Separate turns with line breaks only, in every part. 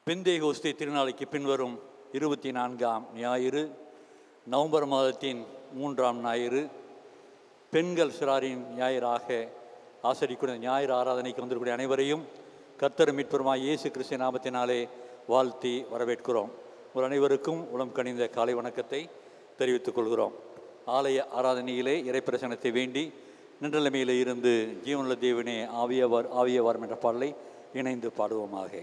பெந்தேகோஸ்தே திருநாளைக்கு பின்வரும் 24ஆம் ஞாயிறு, நவம்பர் மாதத்தின் 3ஆம் ஞாயிறு, பெண்கள் சிறாரின் ஞாயிறாக ஆசரிக்கூடிய ஞாயிறு ஆராதனைக்கு வந்திருக்கூடிய அனைவரையும் கர்த்தர் மீட்பருமாய் இயேசு கிறிஸ்து நாமத்தினாலே வாழ்த்தி வரவேற்கிறோம். ஒரு அனைவருக்கும் உளம் கனிந்த காலை வணக்கத்தை தெரிவித்துக் கொள்கிறோம். ஆலய ஆராதனையிலே இறைப்பிரசனத்தை வேண்டி நின்றலைமையில் இருந்து ஜீவனுள்ள தேவனே ஆவியவார் என்ற பாடலை இணைந்து பாடுவோமாக.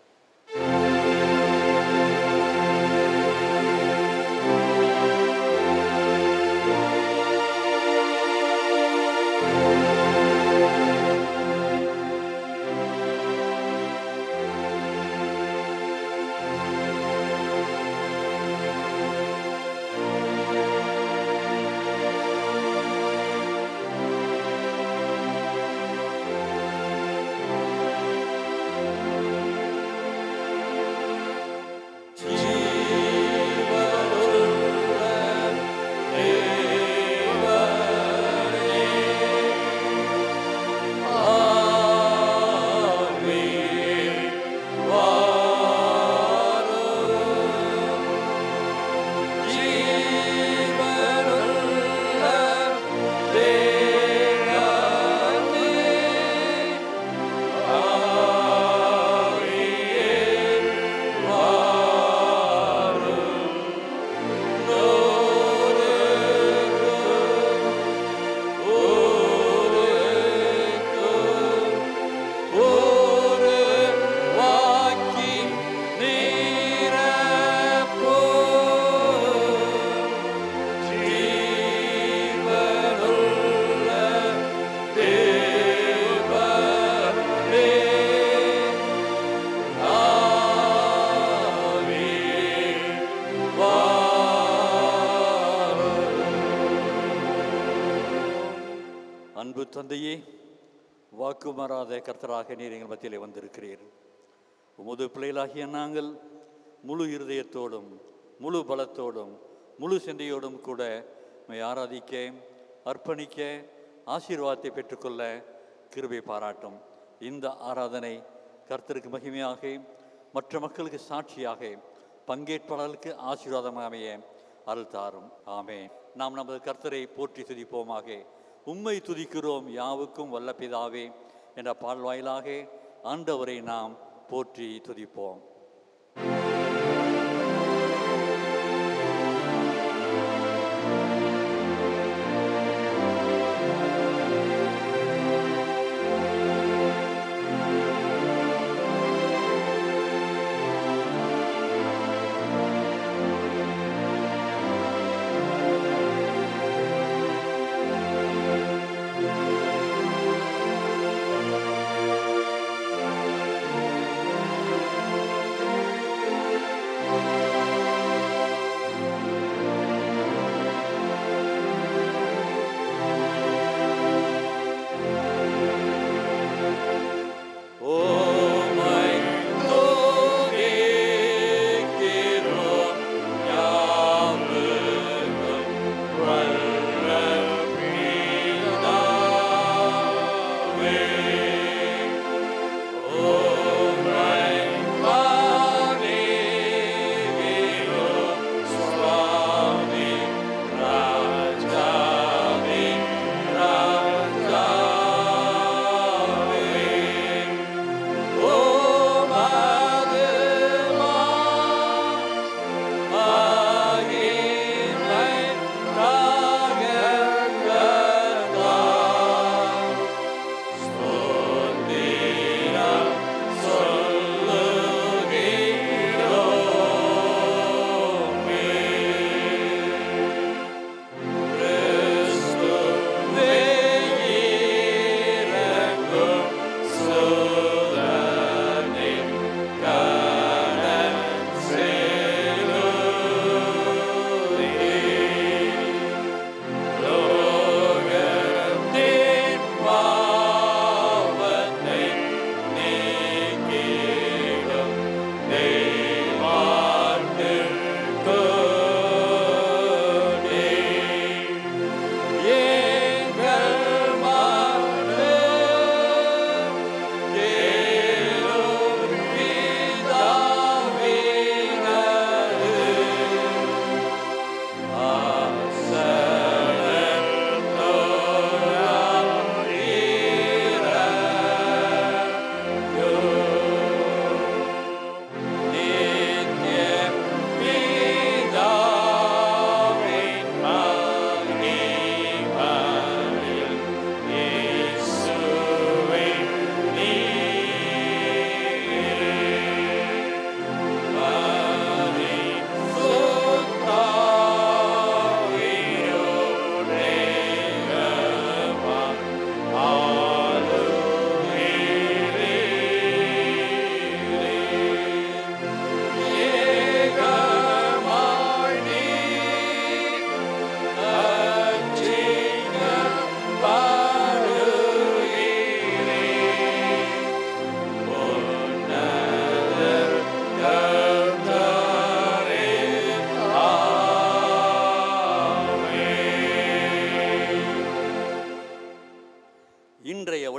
அன்பு தந்தையே, வாக்கு மாறாத கர்த்தராக நீர் எங்கள் மத்தியிலே வந்திருக்கிறீர். உமது பிள்ளைகளாகிய நாங்கள் முழு இருதயத்தோடும் முழு பலத்தோடும் முழு சிந்தையோடும் கூட ஆராதிக்க, அர்ப்பணிக்க, ஆசீர்வாதத்தை பெற்றுக்கொள்ள கிருபை பாராட்டும். இந்த ஆராதனை கர்த்தருக்கு மகிமையாக, மற்ற மக்களுக்கு சாட்சியாக, பங்கேற்பாளர்களுக்கு ஆசீர்வாதமாக அமைய அருள் தாரும். ஆமென். நாம் நமது கர்த்தரை போற்றி துதிப்போமாக. உம்மை துதிக்கிறோம் யாவுக்கும் வல்ல பிதாவே என்ற பாடல் வாயிலாக ஆண்டவரை நாம் போற்றி துதிப்போம்.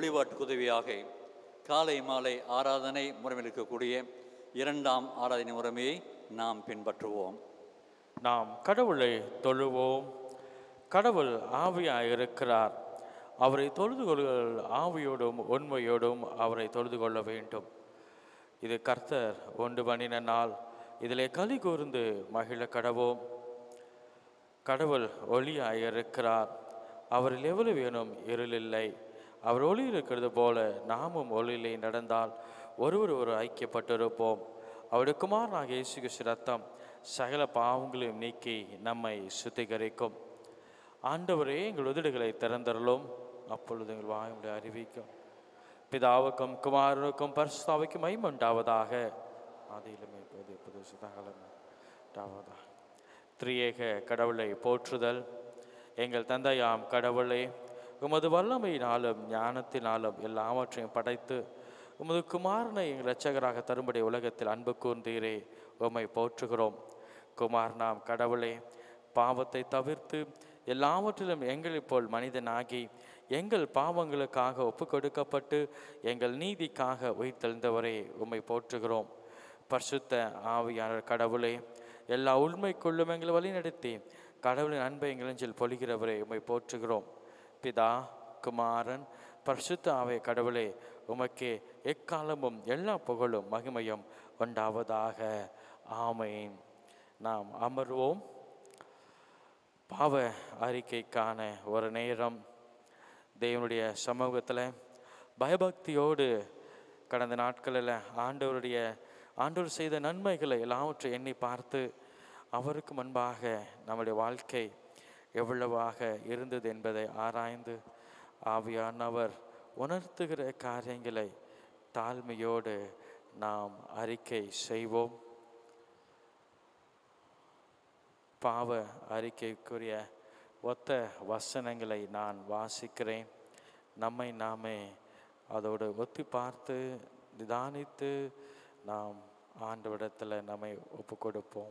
வழிபாட்டுக்கு உதவியாக காலை மாலை ஆராதனை முறையில் இருக்கக்கூடிய இரண்டாம் ஆராதனை முறைமையை நாம் பின்பற்றுவோம்.
நாம் கடவுளை தொழுவோம். கடவுள் ஆவியாய் இருக்கிறார். அவரை தொழுது கொள்ளுங்கள். ஆவியோடும் உண்மையோடும் அவரை தொழுது கொள்ள வேண்டும். இது கர்த்தர் ஒன்று பண்ணின நாள். இதிலே களி கூர்ந்து மகிழ கடவோம். கடவுள் ஒளியாய் இருக்கிறார். அவரில் எவ்வளவு வேணும் இருள் இல்லை. அவர் ஒளி இருக்கிறது போல நாமும் ஒளியிலே நடந்தால் ஒருவர் ஐக்கியப்பட்டிருப்போம். அவருடைய குமாரனாகிய இயேசு கிறிஸ்து ரத்தம் சகல பாவங்களையும் நீக்கி நம்மை சுத்திகரிக்கும். ஆண்டவரே, எங்கள் உதடுகளை திறந்தருளும். அப்பொழுது எங்கள் வாயுடைய அறிவிக்கும். பிதாவுக்கும் குமாரனுக்கும் பரிசுத்த ஆவிக்கும் மகிமை உண்டாவதாக. ஆதியிலுமே இப்போது சதாகாலமும் திரியேக கடவுளை போற்றுதல். எங்கள் தந்தையாம் கடவுளே, உமது வல்லமையினாலும் ஞானத்தினாலும் எல்லாவற்றையும் படைத்து உமது குமாரனை எங்கள் இரட்சகராக தரும்படி உலகத்தில் அன்பு கூர்ந்தீரே, உம்மை போற்றுகிறோம். குமாரனாம் கடவுளே, பாவத்தை தவிர்த்து எல்லாவற்றிலும் எங்களைப் போல் மனிதனாகி எங்கள் பாவங்களுக்காக ஒப்பு கொடுக்கப்பட்டு எங்கள் நீதிக்காக உயிர்த்தெழுந்தவரே, உம்மை போற்றுகிறோம். பரிசுத்த ஆவியாளர் கடவுளே, எல்லா உண்மைக்குள்ளும் எங்களை வழிநடத்தி கடவுளின் அன்பை எங்கள் நெஞ்சில் பொழிகிறவரே, உம்மை போற்றுகிறோம். பிதா, குமாரன், பரிசுத்த ஆவி கடவுளே, உமக்கே எக்காலமும் எல்லா புகழும் மகிமையும் உண்டாவதாக. ஆமென். நாம் அமர்வோம். பாவ அறிக்கைக்கான ஒரு நேரம் தேவனுடைய சமூகத்தில் பயபக்தியோடு கடந்த நாட்களில் ஆண்டவர் செய்த நன்மைகளை எல்லாவற்றை எண்ணி பார்த்து அவருக்கு முன்பாக நம்முடைய வாழ்க்கை எவ்வளவாக இருந்தது என்பதை ஆராய்ந்து ஆவியானவர் உணர்த்துகிற காரியங்களை தாழ்மையோடு நாம் அறிக்கை செய்வோம். பாவ அறிக்கைக்குரிய ஒத்த வசனங்களை நான் வாசிக்கிறேன். நம்மை நாமே அதோடு ஒத்தி பார்த்து நிதானித்து நாம் ஆண்டவரிடத்தில் நம்மை ஒப்பு கொடுப்போம்.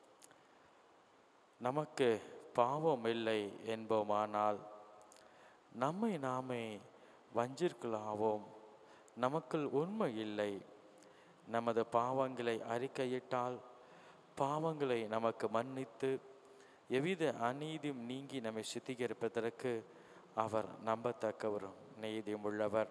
நமக்கு பாவம் இல்லை என்போமானால் நம்மை நாமே வஞ்சிற்களாவோம். நமக்குள் உண்மை இல்லை. நமது பாவங்களை அறிக்கையிட்டால் பாவங்களை நமக்கு மன்னித்து எவ்வித அநீதியும் நீங்கி நம்மை சுத்திகரிப்பதற்கு அவர் நம்பத்தக்கவரும் நீதியும் உள்ளவர்.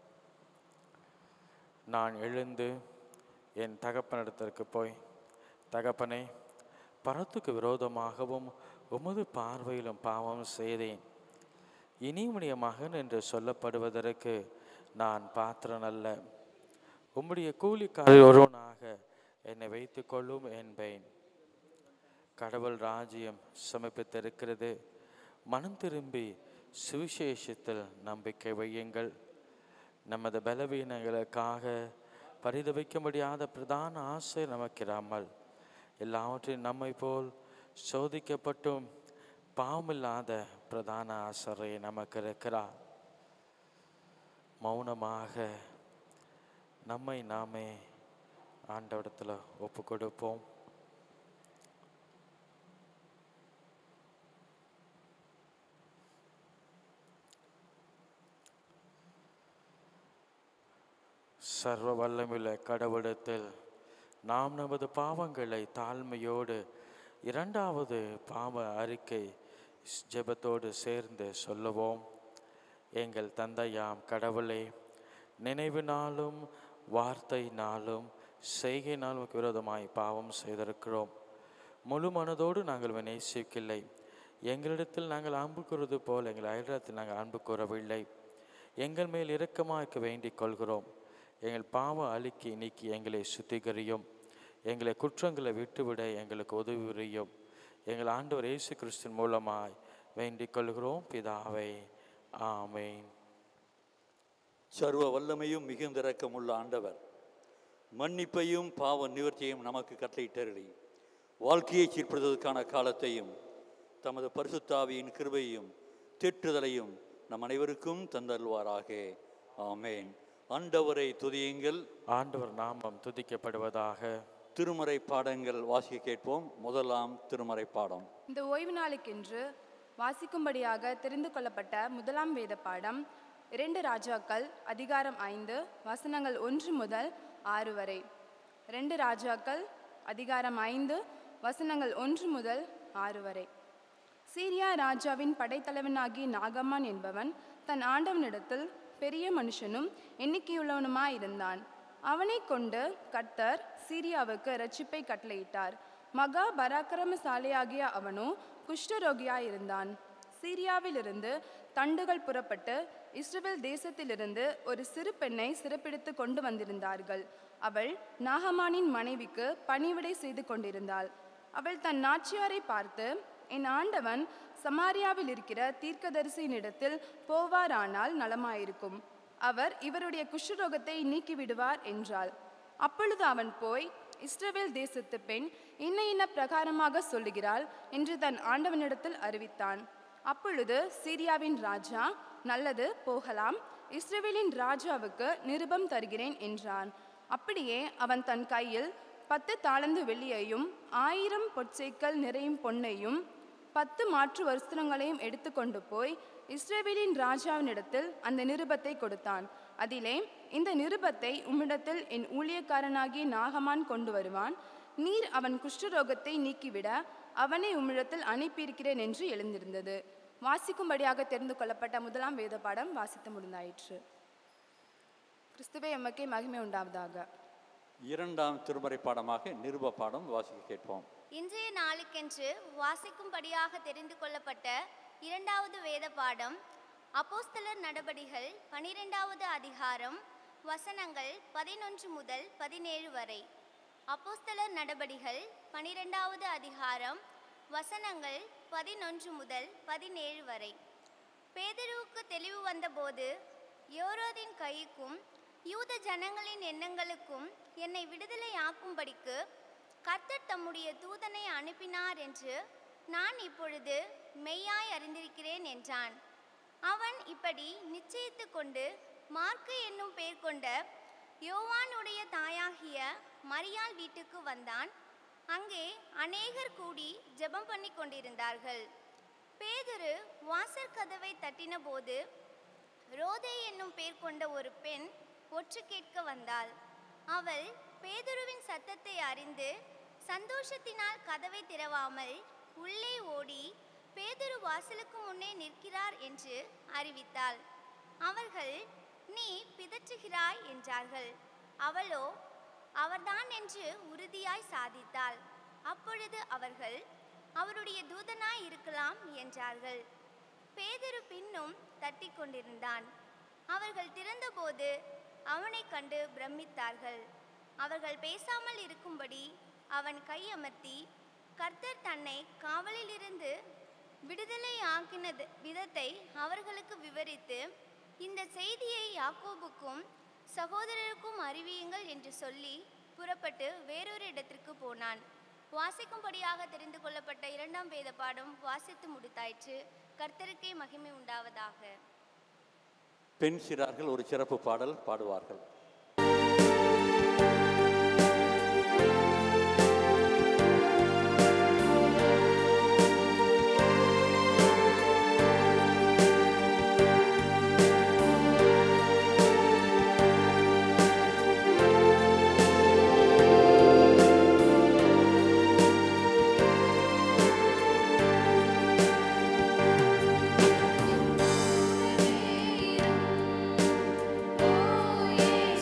நான் எழுந்து என் தகப்பனிடத்திற்கு போய், தகப்பனே, பரத்துக்கு விரோதமாகவும் உமது பார்வையிலும் பாவம் செய்தேன். இனி உம்முடைய மகன் என்று சொல்லப்படுவதற்கு நான் பாத்திரன் அல்ல. உம்முடைய கூலிக்காரர் ஒருவனாக என்னை வைத்து கொள்ளும் என்பேன். கடவுள் ராஜ்யம் சமீபித்திருக்கிறது. மனம் திரும்பி சுவிசேஷத்தில் நம்பிக்கை வையுங்கள். நமது பலவீனங்களுக்காக பரிதவிக்க முடியாத பிரதான ஆசை நமக்கிராமல் எல்லாவற்றையும் நம்மை போல் சோதிக்கப்பட்டும் பாவமில்லாத பிரதான ஆசரை நமக்கு இருக்கிறார். மௌனமாக நம்மை நாமே ஆண்டவரிடத்தில் ஒப்பு கொடுப்போம். சர்வ வல்லமையுள்ள கடவுளிடத்தில் நாம் நமது பாவங்களை தாழ்மையோடு இரண்டாவது பாவ அறிக்கை ஜெபத்தோடு சேர்ந்து சொல்லுவோம். எங்கள் தந்தையாம் கடவுளே, நினைவினாலும் வார்த்தையினாலும் செய்கையினாலும் விரோதமாய் பாவம் செய்திருக்கிறோம். முழு மனதோடு நாங்கள் நேசிக்கவில்லை. எங்களிடத்தில் நாங்கள் அன்பு கூறுவது போல் எங்கள் அயலிடத்தில் நாங்கள் அன்பு கூறவில்லை. எங்கள் மேல் இரக்கமாக வேண்டிக் கொள்கிறோம். எங்கள் பாவ அழுக்கை நீக்கி எங்களை சுத்திகரியும். எங்களை குற்றங்களை விட்டுவிட எங்களுக்கு உதவி புரியும். எங்கள் ஆண்டவர் இயேசு கிறிஸ்துவின் மூலமாய் வேண்டிக் கொள்கிறோம் பிதாவே. ஆமென்.
சர்வ வல்லமையும் மிகுந்த இரக்கமுள்ள ஆண்டவர் மன்னிப்பையும் பாவ நிவர்த்தியையும் நமக்கு கட்டளையிட்டருளி வாழ்க்கையை சீர்படுத்துவதற்கான காலத்தையும் தமது பரிசுத்த ஆவியின் கிருபையையும் தேற்றுதலையும் நம் அனைவருக்கும் தந்தருள்வாராக. ஆமென். ஆண்டவரை துதியுங்கள்.
ஆண்டவர் நாமம் துதிக்கப்படுவதாக.
திருமறை பாடங்கள் வாசிக்க கேட்போம். முதலாம் திருமறை பாடம்.
இந்த ஓய்வு நாளுக்கென்று வாசிக்கும்படியாக தெரிந்து கொள்ளப்பட்ட முதலாம் வேத பாடம் 2 ராஜாக்கள் அதிகாரம் 5 வசனங்கள் 1 முதல் 6 வரை. 2 ராஜாக்கள் அதிகாரம் 5 வசனங்கள் 1 முதல் 6 வரை. சீரியா ராஜாவின் படைத்தலைவனாகிய நாகமான் என்பவன் தன் ஆண்டவனிடத்தில் பெரிய மனுஷனும் எண்ணிக்கையுள்ளவனுமாயிருந்தான். அவனை கொண்டு கர்த்தர் சீரியாவுக்கு இரட்சிப்பை கட்டளையிட்டார். மகா பராக்கிரமசாலியாகிய அவனோ குஷ்டரோகியாயிருந்தான். சீரியாவிலிருந்து தண்டுகள் புறப்பட்டு இஸ்ரவேல் தேசத்திலிருந்து ஒரு சிறு பெண்ணை சிறப்பிடித்து கொண்டு வந்திருந்தார்கள். அவள் நாகமானின் மனைவிக்கு பணிவிடை செய்து கொண்டிருந்தாள். அவள் தன் நாச்சியாரை பார்த்து, என் ஆண்டவன் சமாரியாவில் இருக்கிற தீர்க்கதரிசியினிடத்தில் போவாரானால் நலமாயிருக்கும், அவர் இவருடைய குஷ்டரோகத்தை நீக்கிவிடுவார் என்றாள். அப்பொழுது அவன் போய், இஸ்ரவேல் தேசத்து பெண் இன்ன பிரகாரமாக சொல்லுகிறாள் என்று தன் ஆண்டவனிடத்தில் அறிவித்தான். அப்பொழுது சீரியாவின் ராஜா, நல்லது, போகலாம், இஸ்ரவேலின் ராஜாவுக்கு நிருபம் தருகிறேன் என்றான். அப்படியே அவன் தன் கையில் 10 தாலந்து வெள்ளியையும் 1000 பொற்சேக்கல் நிறையும் பொன்னையும் 10 மாற்று வஸ்திரங்களையும் எடுத்துக்கொண்டு போய் இஸ்ரவேலின் ராஜாவினிடத்தில் அந்த நிருபத்தை கொடுத்தான். அதிலே, இந்த நிருபத்தை உம்மிடத்தில் என் ஊழியக்காரனாகிய நாகமான் கொண்டு வருவான். நீர் அவன் குஷ்டரோகத்தை நீக்கிவிட அவனை உம்மிடத்தில் அனுப்பியிருக்கிறேன் என்று எழுந்திருந்தது. வாசிக்கும்படியாக தெரிந்து கொள்ளப்பட்ட முதலாம் வேத பாடம் வாசித்து முடிந்தாயிற்று. கிறிஸ்துவே எமக்கே மகிமை உண்டாவதாக.
இரண்டாம் திருமறை பாடமாக நிருப பாடம் வாசிக்க கேட்போம்.
இன்றைய நாளுக்கென்று வாசிக்கும்படியாக தெரிந்து கொள்ளப்பட்ட இரண்டாவது வேத பாடம் அப்போஸ்தலர் நடபடிகள் 12வது அதிகாரம் வசனங்கள் 11 முதல் 17 வரை. அப்போஸ்தலர் நடபடிகள் 12வது அதிகாரம் வசனங்கள் 11 முதல் 17 வரை. பேதுருவுக்கு தெளிவு வந்தபோது, யோரோதின் கைக்கும் யூத ஜனங்களின் எண்ணங்களுக்கும் என்னை விடுதலையாக்கும்படிக்கு கர்த்தர் தம்முடைய தூதனை அனுப்பினார் என்று நான் இப்பொழுது மெய்யாய் அறிந்திருக்கிறேன் என்றான். அவன் இப்படி நிச்சயித்து கொண்டு மார்க்கு என்னும் பெயர் கொண்ட யோவானுடைய தாயாகிய மரியாள் வீட்டுக்கு வந்தான். அங்கே அநேகர் கூடி ஜெபம் பண்ணி கொண்டிருந்தார்கள். பேதுரு வாசற் கதவை தட்டின போது ரோதே என்னும் பெயர் கொண்ட ஒரு பெண் ஒற்று கேட்க வந்தாள். அவள் பேதுருவின் சத்தத்தை அறிந்து சந்தோஷத்தினால் கதவை திறவாமல் உள்ளே ஓடி பேதுரு வாசலுக்கு முன்னே நிற்கிறார் என்று அறிவித்தாள். அவர்கள், நீ பிதற்றுகிறாய் என்றார்கள். அவளோ, அவர்தான் என்று உறுதியாய் சாதித்தாள். அப்பொழுது அவர்கள், அவருடைய தூதனாய் இருக்கலாம் என்றார்கள். பேதுரு பின்னும் தட்டி கொண்டிருந்தான். அவர்கள் திறந்தபோது அவனை கண்டு பிரமித்தார்கள். அவர்கள் பேசாமல் இருக்கும்படி அவன் கையமர்த்தி கர்த்தர் தன்னை காவலிலிருந்து விடுதலை ஆக்கின விதத்தை அவர்களுக்கு விவரித்து, இந்த செய்தியை யாக்கோபுக்கும் சகோதரருக்கும் அறிவியுங்கள் என்று சொல்லி புறப்பட்டு வேறொரு இடத்திற்கு போனான். வாசிக்கும்படியாக தெரிந்து கொள்ளப்பட்ட இரண்டாம் வேத பாடம் வாசித்து முடித்தாயிற்று. கர்த்தருக்கே மகிமை உண்டாவதாக.
பெண் சிறார்கள் ஒரு சிறப்பு பாடல் பாடுவார்கள்.
Oh yeah.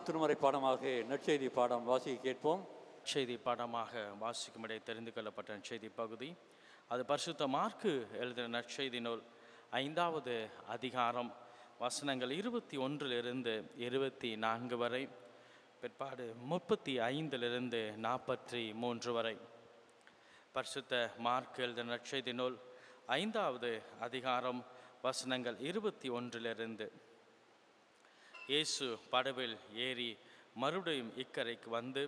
திருமறை பாடமாக நற்செய்தி பாடம் வாசிக்க கேட்போம்.
செய்தி பாடமாக வாசிக்கும்படி தெரிந்து கொள்ளப்பட்ட செய்தி பகுதி அது பரிசுத்த மார்க்கு எழுதின நற்செய்தி நூல் 5வது அதிகாரம் வசனங்கள் 21 24 வரை, பிற்பாடு 35 43 வரை. பரிசுத்த மார்க்கு எழுதின நற்செய்தி நூல் 5வது அதிகாரம் வசனங்கள் 21. இயேசு படவில் ஏறி மறுபடியும் இக்கரைக்கு வந்து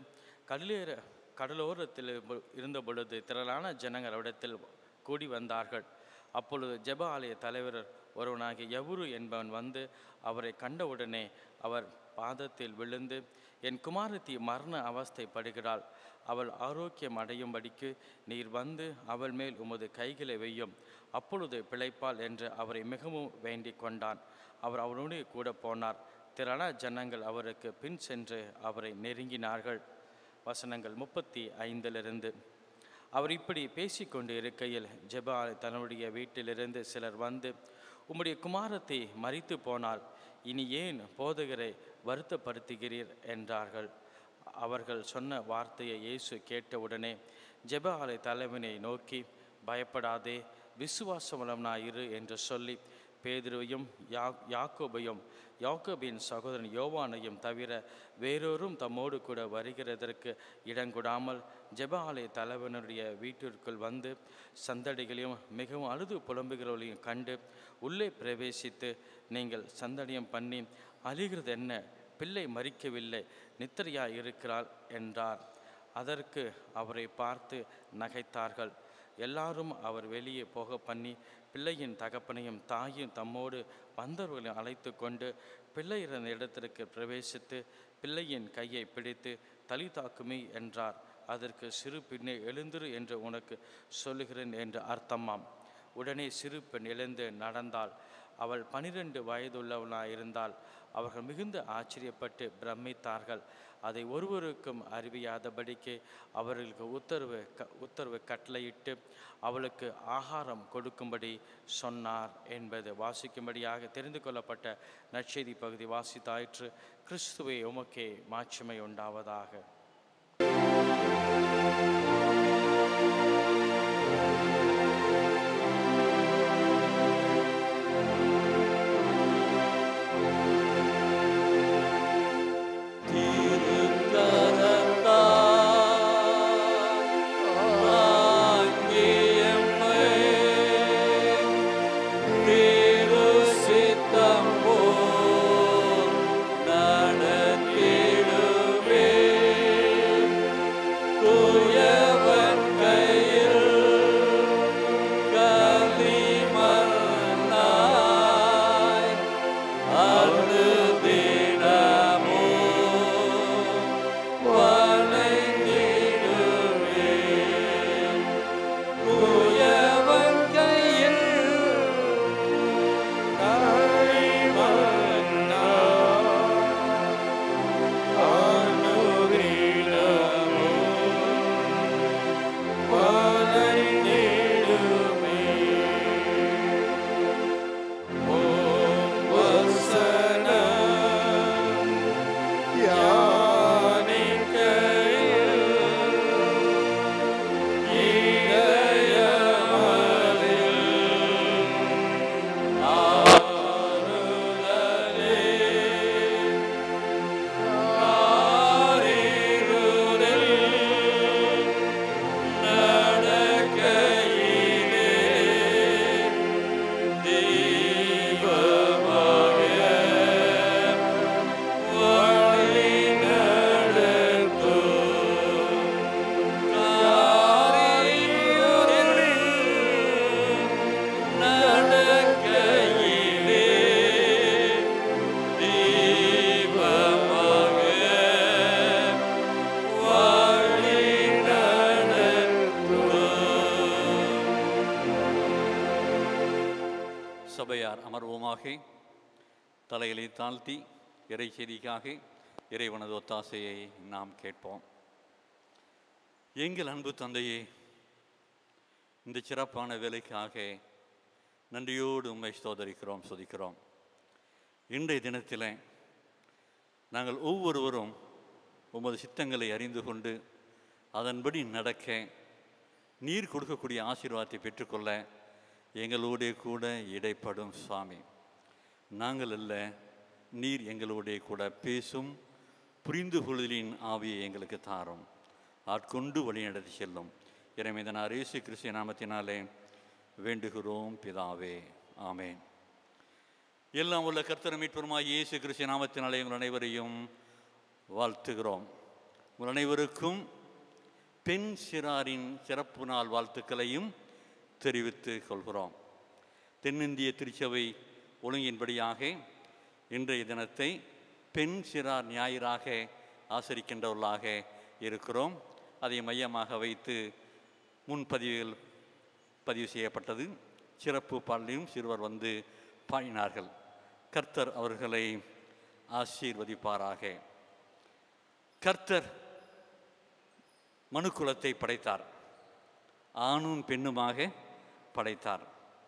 கடலோரத்தில் இருந்த பொழுது திரளான ஜனங்கள் அவரிடத்தில் கூடி வந்தார்கள். அப்பொழுது ஜெப ஆலய தலைவர் ஒருவனாகிய யவுரு என்பவன் வந்து அவரை கண்டவுடனே அவர் பாதத்தில் விழுந்து, என் குமாரத்தி மரண அவஸ்தைப்படுகிறாள், அவள் ஆரோக்கியம் அடையும்படிக்கு நீர் வந்து அவள் மேல் உமது கைகளை வையும், அப்பொழுது பிழைப்பாள் என்று அவரை மிகவும் வேண்டிக் கொண்டான். அவர் அவனுடைய கூட போனார். திரளான ஜனங்கள் அவருக்கு பின் சென்று அவரை நெருங்கினார்கள். வசனங்கள் 35. அவர் இப்படி பேசிக்கொண்டு இருக்கையில் ஜெப ஆலய தன்னுடைய வீட்டிலிருந்து சிலர் வந்து, உம்முடைய குமாரத்தை மரித்து போனால் இனி ஏன் போதகரை வருத்தப்படுத்துகிறீர் என்றார்கள். அவர்கள் சொன்ன வார்த்தையை இயேசு கேட்டவுடனே ஜெப ஆலய தலைவனை நோக்கி, பயப்படாதே, விசுவாசமுள்ளவனாயிரு என்று சொல்லி பேதுருவையும் யாக்கோபையும் யாக்கோபின் சகோதரன் யோவானையும் தவிர வேறொரும் தம்மோடு கூட வருகிறதற்கு இடங்கூடாமல் ஜெப ஆலய தலைவனுடைய வீட்டிற்குள் வந்து சந்தடிகளையும் மிகவும் அழுது புலம்புகிறவர்களையும் கண்டு உள்ளே பிரவேசித்து, நீங்கள் சந்தடியம் பண்ணி அழுகிறது என்ன? பிள்ளை மரிக்கவில்லை, நித்திரையாய் இருக்கிறாள் என்றார். அதற்கு அவரை பார்த்து நகைத்தார்கள். எல்லாரும் அவர் வெளியே போக பண்ணி பிள்ளையின் தகப்பனையும் தாயும் தம்மோடு வந்தவர்களையும் அழைத்து கொண்டு பிள்ளை இருந்த இடத்திற்கு பிரவேசித்து பிள்ளையின் கையை பிடித்து தலிதாக்குமி என்றார். அதற்கு சிறு பெண்ணே எழுந்திரு என்று உனக்கு சொல்லுகிறேன் என்று அர்த்தமாம். உடனே சிறு பெண் எழுந்து நடந்தாள். அவள் 12 வயதுள்ளவளாயிருந்தாள். அவர்கள் மிகுந்த ஆச்சரியப்பட்டு பிரமித்தார்கள். அதை ஒருவருக்கும் அறிவியாதபடிக்கு அவர்களுக்கு உத்தரவு கட்டளையிட்டு அவளுக்கு ஆகாரம் கொடுக்கும்படி சொன்னார் என்பது வாசிக்கும்படியாக தெரிந்து கொள்ளப்பட்ட நற்செய்தி பகுதி வாசித்தாயிற்று. கிறிஸ்துவே உமக்கே மாட்சிமை உண்டாவதாக.
சபையார் அமர்வோமாக. தலைகளை தாழ்த்தி இறை செய்திக்காக இறைவனது ஒத்தாசையை நாம் கேட்போம். எங்கள் அன்பு தந்தையே, இந்த சிறப்பான வேலைக்காக நன்றியோடு உம்மை ஸ்தோத்தரிக்கிறோம், துதிக்கிறோம். இன்றைய தினத்தில் நாங்கள் ஒவ்வொருவரும் உமது சித்தங்களை அறிந்து கொண்டு அதன்படி நடக்க நீர் கொடுக்கக்கூடிய ஆசீர்வாதத்தை பெற்றுக்கொள்ள எங்களோடே கூட இடைப்படும் சுவாமி. நாங்கள் அல்ல, நீர் எங்களோடே கூட பேசும் புரிந்து கொள்ளுதலின் ஆவியை எங்களுக்கு தாரும், ஆட்கொண்டு வழிநடத்தி செல்லும். இறைமைதனார் இயேசு கிறிஸ்து நாமத்தினாலே வேண்டுகிறோம் பிதாவே, ஆமேன். எல்லாம் உள்ள கர்த்தர் மீட்பருமாய் இயேசு கிறிஸ்து நாமத்தினாலே உங்கள் அனைவரையும் வாழ்த்துகிறோம். உங்கள் அனைவருக்கும் பெண் சிறாரின் சிறப்பு நாள் வாழ்த்துக்களையும் தெரிவித்துக் கொள்கிறோம். தென்னிந்திய திருச்சபை ஒழுங்கின்படியாக இன்றைய தினத்தை பெண் சிறார் ஞாயிறாக ஆசரிக்கின்றவர்களாக இருக்கிறோம். அதை மையமாக வைத்து முன்பதிவுகள் பதிவு செய்யப்பட்டது. சிறப்பு பாடலையும் சிறுவர் வந்து பாடினார்கள். கர்த்தர் அவர்களை ஆசீர்வதிப்பாராக. கர்த்தர் மனுக்குலத்தை படைத்தார், ஆணும் பெண்ணுமாக படைத்தார்.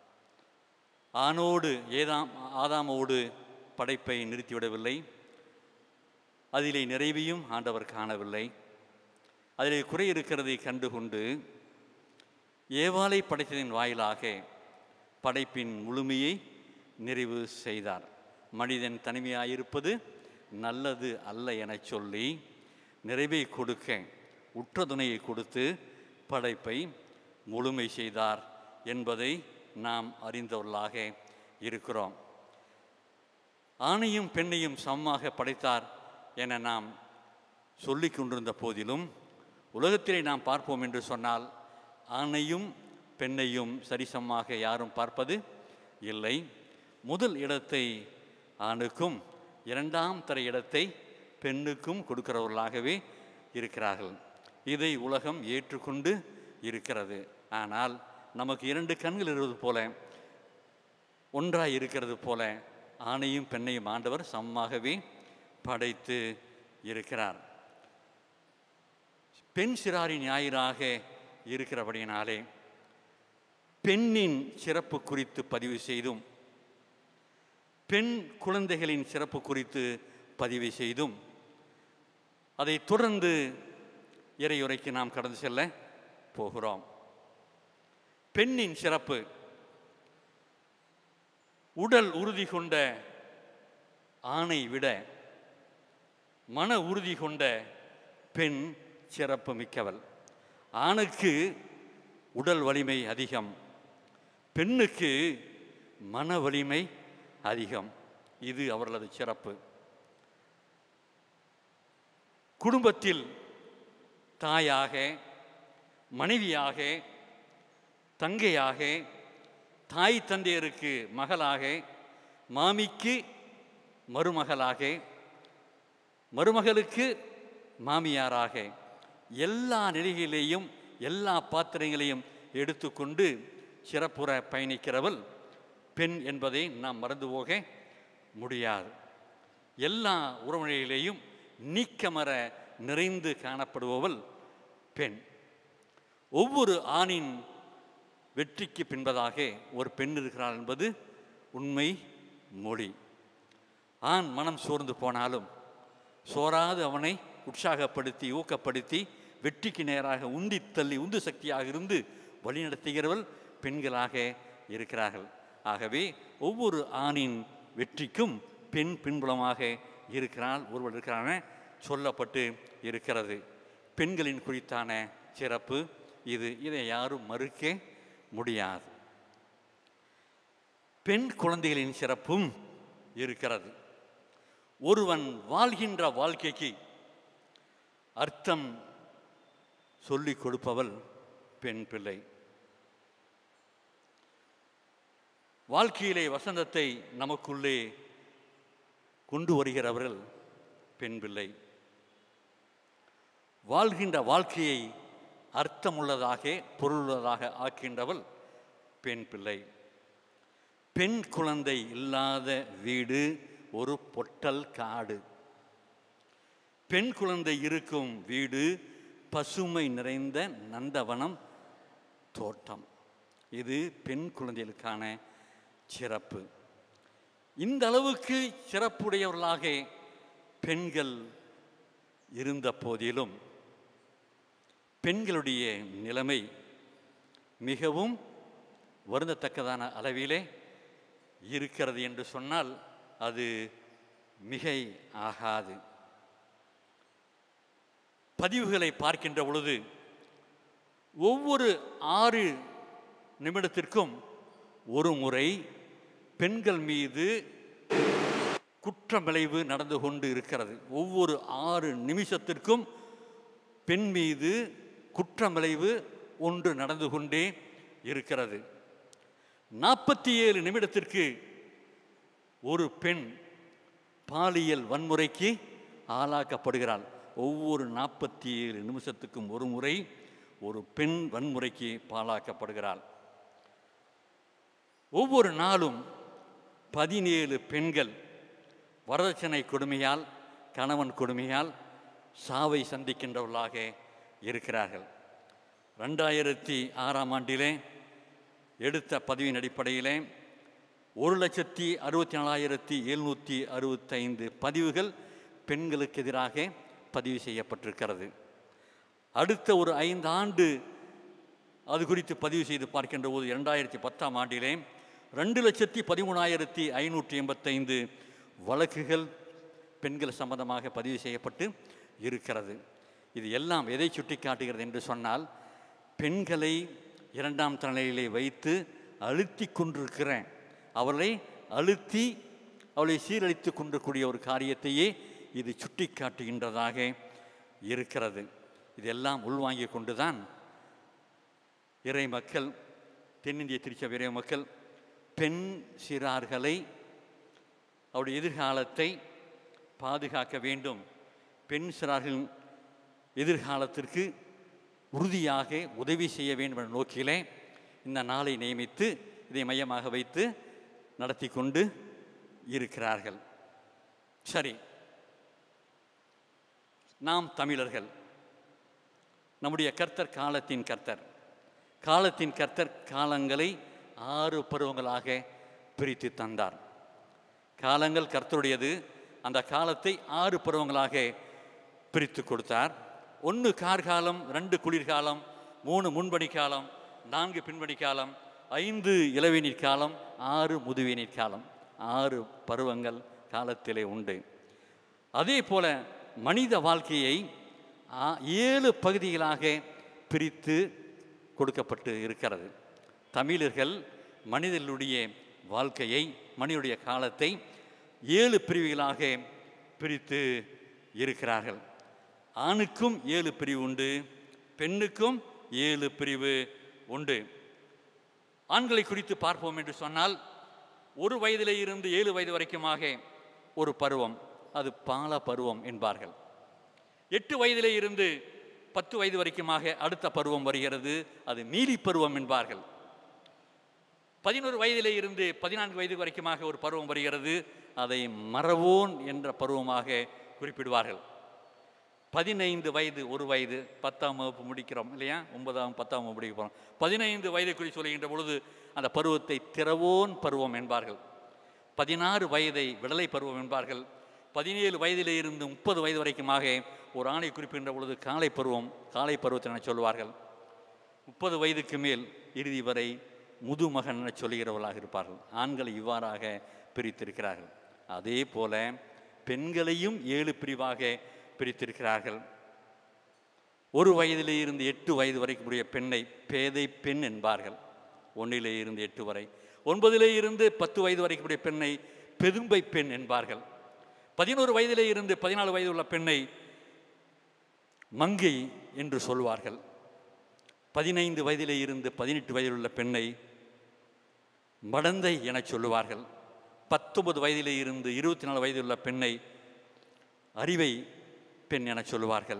ஆணோடு ஆதாமோடு படைப்பை நிறுத்திவிடவில்லை, அதிலே நிறைவையும் ஆண்டவர் காணவில்லை. அதிலே குறை இருக்கிறதை கண்டுகொண்டு ஏவாளை படைத்ததின் வாயிலாக படைப்பின் முழுமையை நிறைவு செய்தார். மனிதன் தனிமையாயிருப்பது நல்லது அல்ல என சொல்லி நிறைவை கொடுக்க உற்ற துணையை கொடுத்து படைப்பை முழுமை செய்தார் என்பதை நாம் அறிந்தவர்களாக இருக்கிறோம். ஆணையும் பெண்ணையும் சமமாக படைத்தார் என நாம் சொல்லி கொண்டிருந்த போதிலும் உலகத்திலே நாம் பார்ப்போம் என்று சொன்னால் ஆணையும் பெண்ணையும் சரிசமமாக யாரும் பார்ப்பது இல்லை. முதல் இடத்தை ஆணுக்கும் இரண்டாம் தர இடத்தை பெண்ணுக்கும் கொடுக்கிறவர்களாகவே இருக்கிறார்கள். இதை உலகம் ஏற்றுக்கொண்டு இருக்கிறது. ஆனால் நமக்கு இரண்டு கண்கள் இருப்பது போல, ஒன்றாய் இருக்கிறது போல ஆணையும் பெண்ணையும் ஆண்டவர் சமமாகவே படைத்து இருக்கிறார். பெண் சிறாரின் ஞாயிறாக இருக்கிறபடியினாலே பெண்ணின் சிறப்பு குறித்து பதிவு செய்தும் பெண் குழந்தைகளின் சிறப்பு குறித்து பதிவு செய்தும் அதை தொடர்ந்து இறையுரைக்கு நாம் கடந்து செல்ல போகிறோம். பெண்ணின் சிறப்பு, உடல் உறுதி கொண்ட ஆணை விட மன உறுதி கொண்ட பெண் சிறப்பு மிக்கவள். ஆணுக்கு உடல் வலிமை அதிகம், பெண்ணுக்கு மன வலிமை அதிகம். இது அவர்களது சிறப்பு. குடும்பத்தில் தாயாக, மனைவியாக, தங்கையாக, தாய் தந்தையருக்கு மகளாக, மாமிக்கு மருமகளாக, மருமகளுக்கு மாமியாராக, எல்லா நிலைகளிலேயும் எல்லா பாத்திரங்களையும் எடுத்துக்கொண்டு சிறப்புற பயணிக்கிறவள் பெண் என்பதை நாம் மறந்து போக முடியாது. எல்லா உறவுகளிலேயும் நீக்கமர நிறைந்து காணப்படுபவள் பெண். ஒவ்வொரு ஆணின் வெற்றிக்கு பின்பதாக ஒரு பெண் இருக்கிறாள் என்பது உண்மை மொழி. ஆண் மனம் சோர்ந்து போனாலும் சோராது அவனை உற்சாகப்படுத்தி ஊக்கப்படுத்தி வெற்றிக்கு நேராக உந்தி தள்ளி உந்து சக்தியாக இருந்து வழிநடத்துகிறவள் பெண்களாக இருக்கிறார்கள். ஆகவே ஒவ்வொரு ஆணின் வெற்றிக்கும் பெண் பின்புலமாக இருக்கிறாள், ஒருவர் இருக்கிறான சொல்லப்பட்டு இருக்கிறது. பெண்களின் குறித்தான சிறப்பு இது. இதை யாரும் மறுக்க முடியாது. பெண் குழந்தைகளின் சிறப்பும் இருக்கிறது. ஒருவன் வாழ்கின்ற வாழ்க்கைக்கு அர்த்தம் சொல்லிக் கொடுப்பவள் பெண் பிள்ளை. வாழ்க்கையிலே வசந்தத்தை நமக்குள்ளே கொண்டு வருகிறவர்கள் பெண் பிள்ளை. வாழ்கின்ற வாழ்க்கையை அர்த்தமுள்ளதாக பொருளுள்ளதாக ஆக்கின்றவள் பெண் பிள்ளை. பெண் குழந்தை இல்லாத வீடு ஒரு பொட்டல் காடு. பெண் குழந்தை இருக்கும் வீடு பசுமை நிறைந்த நந்தவனம் தோட்டம். இது பெண் குழந்தைகளுக்கான சிறப்பு. இந்த அளவுக்கு சிறப்புடையவர்களாக பெண்கள் இருந்த போதிலும் பெண்களுடைய நிலைமை மிகவும் வருந்தத்தக்கதான அளவிலே இருக்கிறது என்று சொன்னால் அது மிகை ஆகாது. பதிவுகளை பார்க்கின்ற பொழுது ஒவ்வொரு 6 நிமிடத்திற்கும் ஒரு முறை பெண்கள் மீது குற்றவிளைவு நடந்து கொண்டு இருக்கிறது. ஒவ்வொரு 6 நிமிஷத்திற்கும் பெண் மீது குற்றவிளைவு ஒன்று நடந்து கொண்டே இருக்கிறது. 47 நிமிடத்திற்கு ஒரு பெண் பாலியல் வன்முறைக்கு ஆளாக்கப்படுகிறாள். ஒவ்வொரு 47 நிமிஷத்துக்கும் ஒரு முறை ஒரு பெண் வன்முறைக்கு பாழாக்கப்படுகிறாள். ஒவ்வொரு நாளும் 17 பெண்கள் வரதட்சணை கொடுமையால், கணவன் கொடுமையால் சாவை சந்திக்கின்றவர்களாக இருக்கிறார்கள். 2006ஆம் ஆண்டிலே எடுத்த பதிவின் அடிப்படையிலே 1,64,765 பதிவுகள் பெண்களுக்கு எதிராக பதிவு செய்யப்பட்டிருக்கிறது. அடுத்த ஒரு 5 ஆண்டு அது குறித்து பதிவு செய்து பார்க்கின்ற போது 2010ஆம் ஆண்டிலே 2,13,585 வழக்குகள் பெண்கள் சம்பந்தமாக பதிவு செய்யப்பட்டு இருக்கிறது. இது எல்லாம் எதை சுட்டி காட்டுகிறது என்று சொன்னால், பெண்களை 2ஆம் தரநிலையிலே வைத்து அழுத்தி கொண்டிருக்கிறேன், அவளை அழுத்தி அவளை சீரழித்து கொண்டிருக்கூடிய ஒரு காரியத்தையே இது சுட்டி காட்டுகின்றதாக இருக்கிறது. இதெல்லாம் உள்வாங்கிக் கொண்டுதான் இறை மக்கள், தென்னிந்திய திருச்சபை இறை மக்கள் பெண் சிறார்களை, அவருடைய எதிர்காலத்தை பாதுகாக்க வேண்டும், பெண் சிறார்களின் எதிர்காலத்திற்கு உறுதியாக உதவி செய்ய வேண்டும் என்ற நோக்கிலே இந்த நாளை நியமித்து இதை மையமாக வைத்து நடத்தி கொண்டு இருக்கிறார்கள். சரி, நாம் தமிழர்கள், நம்முடைய கர்த்தர் காலத்தின் கர்த்தர். காலத்தின் கர்த்தர் காலங்களை 6 பருவங்களாக பிரித்து தந்தார். காலங்கள் கர்த்தருடையது. அந்த காலத்தை 6 பருவங்களாக பிரித்து கொடுத்தார். 1 கார்காலம், 2 குளிர்காலம், 3 முன்பனி காலம், 4 பின்பனி காலம், 5 இளவேநீர் காலம், 6 முதுவேநீர் காலம். 6 பருவங்கள் காலத்திலே உண்டு. அதே போல மனித வாழ்க்கையை 7 பகுதிகளாக பிரித்து கொடுக்கப்பட்டு இருக்கிறது. தமிழர்கள் மனிதர்களுடைய வாழ்க்கையை, மனிதனுடைய காலத்தை 7 பிரிவுகளாக பிரித்து இருக்கிறார்கள். ஆணுக்கும் 7 பிரிவு உண்டு, பெண்ணுக்கும் 7 பிரிவு உண்டு. ஆண்களை குறித்து பார்ப்போம் என்று சொன்னால், 1 வயதிலே இருந்து 7 வயது வரைக்குமாக ஒரு பருவம், அது பால பருவம் என்பார்கள். 8 வயதிலே இருந்து 10 வயது வரைக்குமாக அடுத்த பருவம் வருகிறது, அது மீலி பருவம் என்பார்கள். 11 வயதிலே இருந்து 14 வயது வரைக்குமாக ஒரு பருவம் வருகிறது, அதை மறவோன் என்ற பருவமாக குறிப்பிடுவார்கள். 15 வயது, 1 வயது, 10ஆம் வகுப்பு முடிக்கிறோம் இல்லையா, 9ஆம் 10ஆம் வகுப்பு முடிக்க போகிறோம். 15 வயது குறித்து சொல்கின்ற பொழுது அந்த பருவத்தை திறவோன் பருவம் என்பார்கள். 16 வயதை விடலை பருவம் என்பார்கள். 17 வயதிலே இருந்து 30 வயது வரைக்குமாக ஒரு ஆணை குறிப்பிடுகின்ற பொழுது காலை பருவம், காலை பருவத்தை என சொல்வார்கள். 30 வயதுக்கு மேல் இறுதி வரை முதுமகன் என சொல்லுகிறவர்களாக இருப்பார்கள். ஆண்களை இவ்வாறாக பிரித்திருக்கிறார்கள். அதே போல பெண்களையும் 7 பிரிவாக பிரித்திருக்கிறார்கள். 1 வயதிலே இருந்து 8 வயது வரைக்கும் உடைய பெண்ணை பேதை பெண் என்பார்கள். 1 இருந்து 8 வரை. 9 இருந்து 10 வயது வரைக்கும் உடைய பெண்ணை பெரும்பை பெண் என்பார்கள். 11 வயதிலே இருந்து 14 வயது உள்ள பெண்ணை மங்கை என்று சொல்வார்கள். 15 வயதிலே இருந்து 18 வயதில் உள்ள பெண்ணை மடந்தை என சொல்லுவார்கள். 19 வயதிலே இருந்து 24 வயதில் உள்ள பெண்ணை அறிவை பெண் என சொல்லுவார்கள்.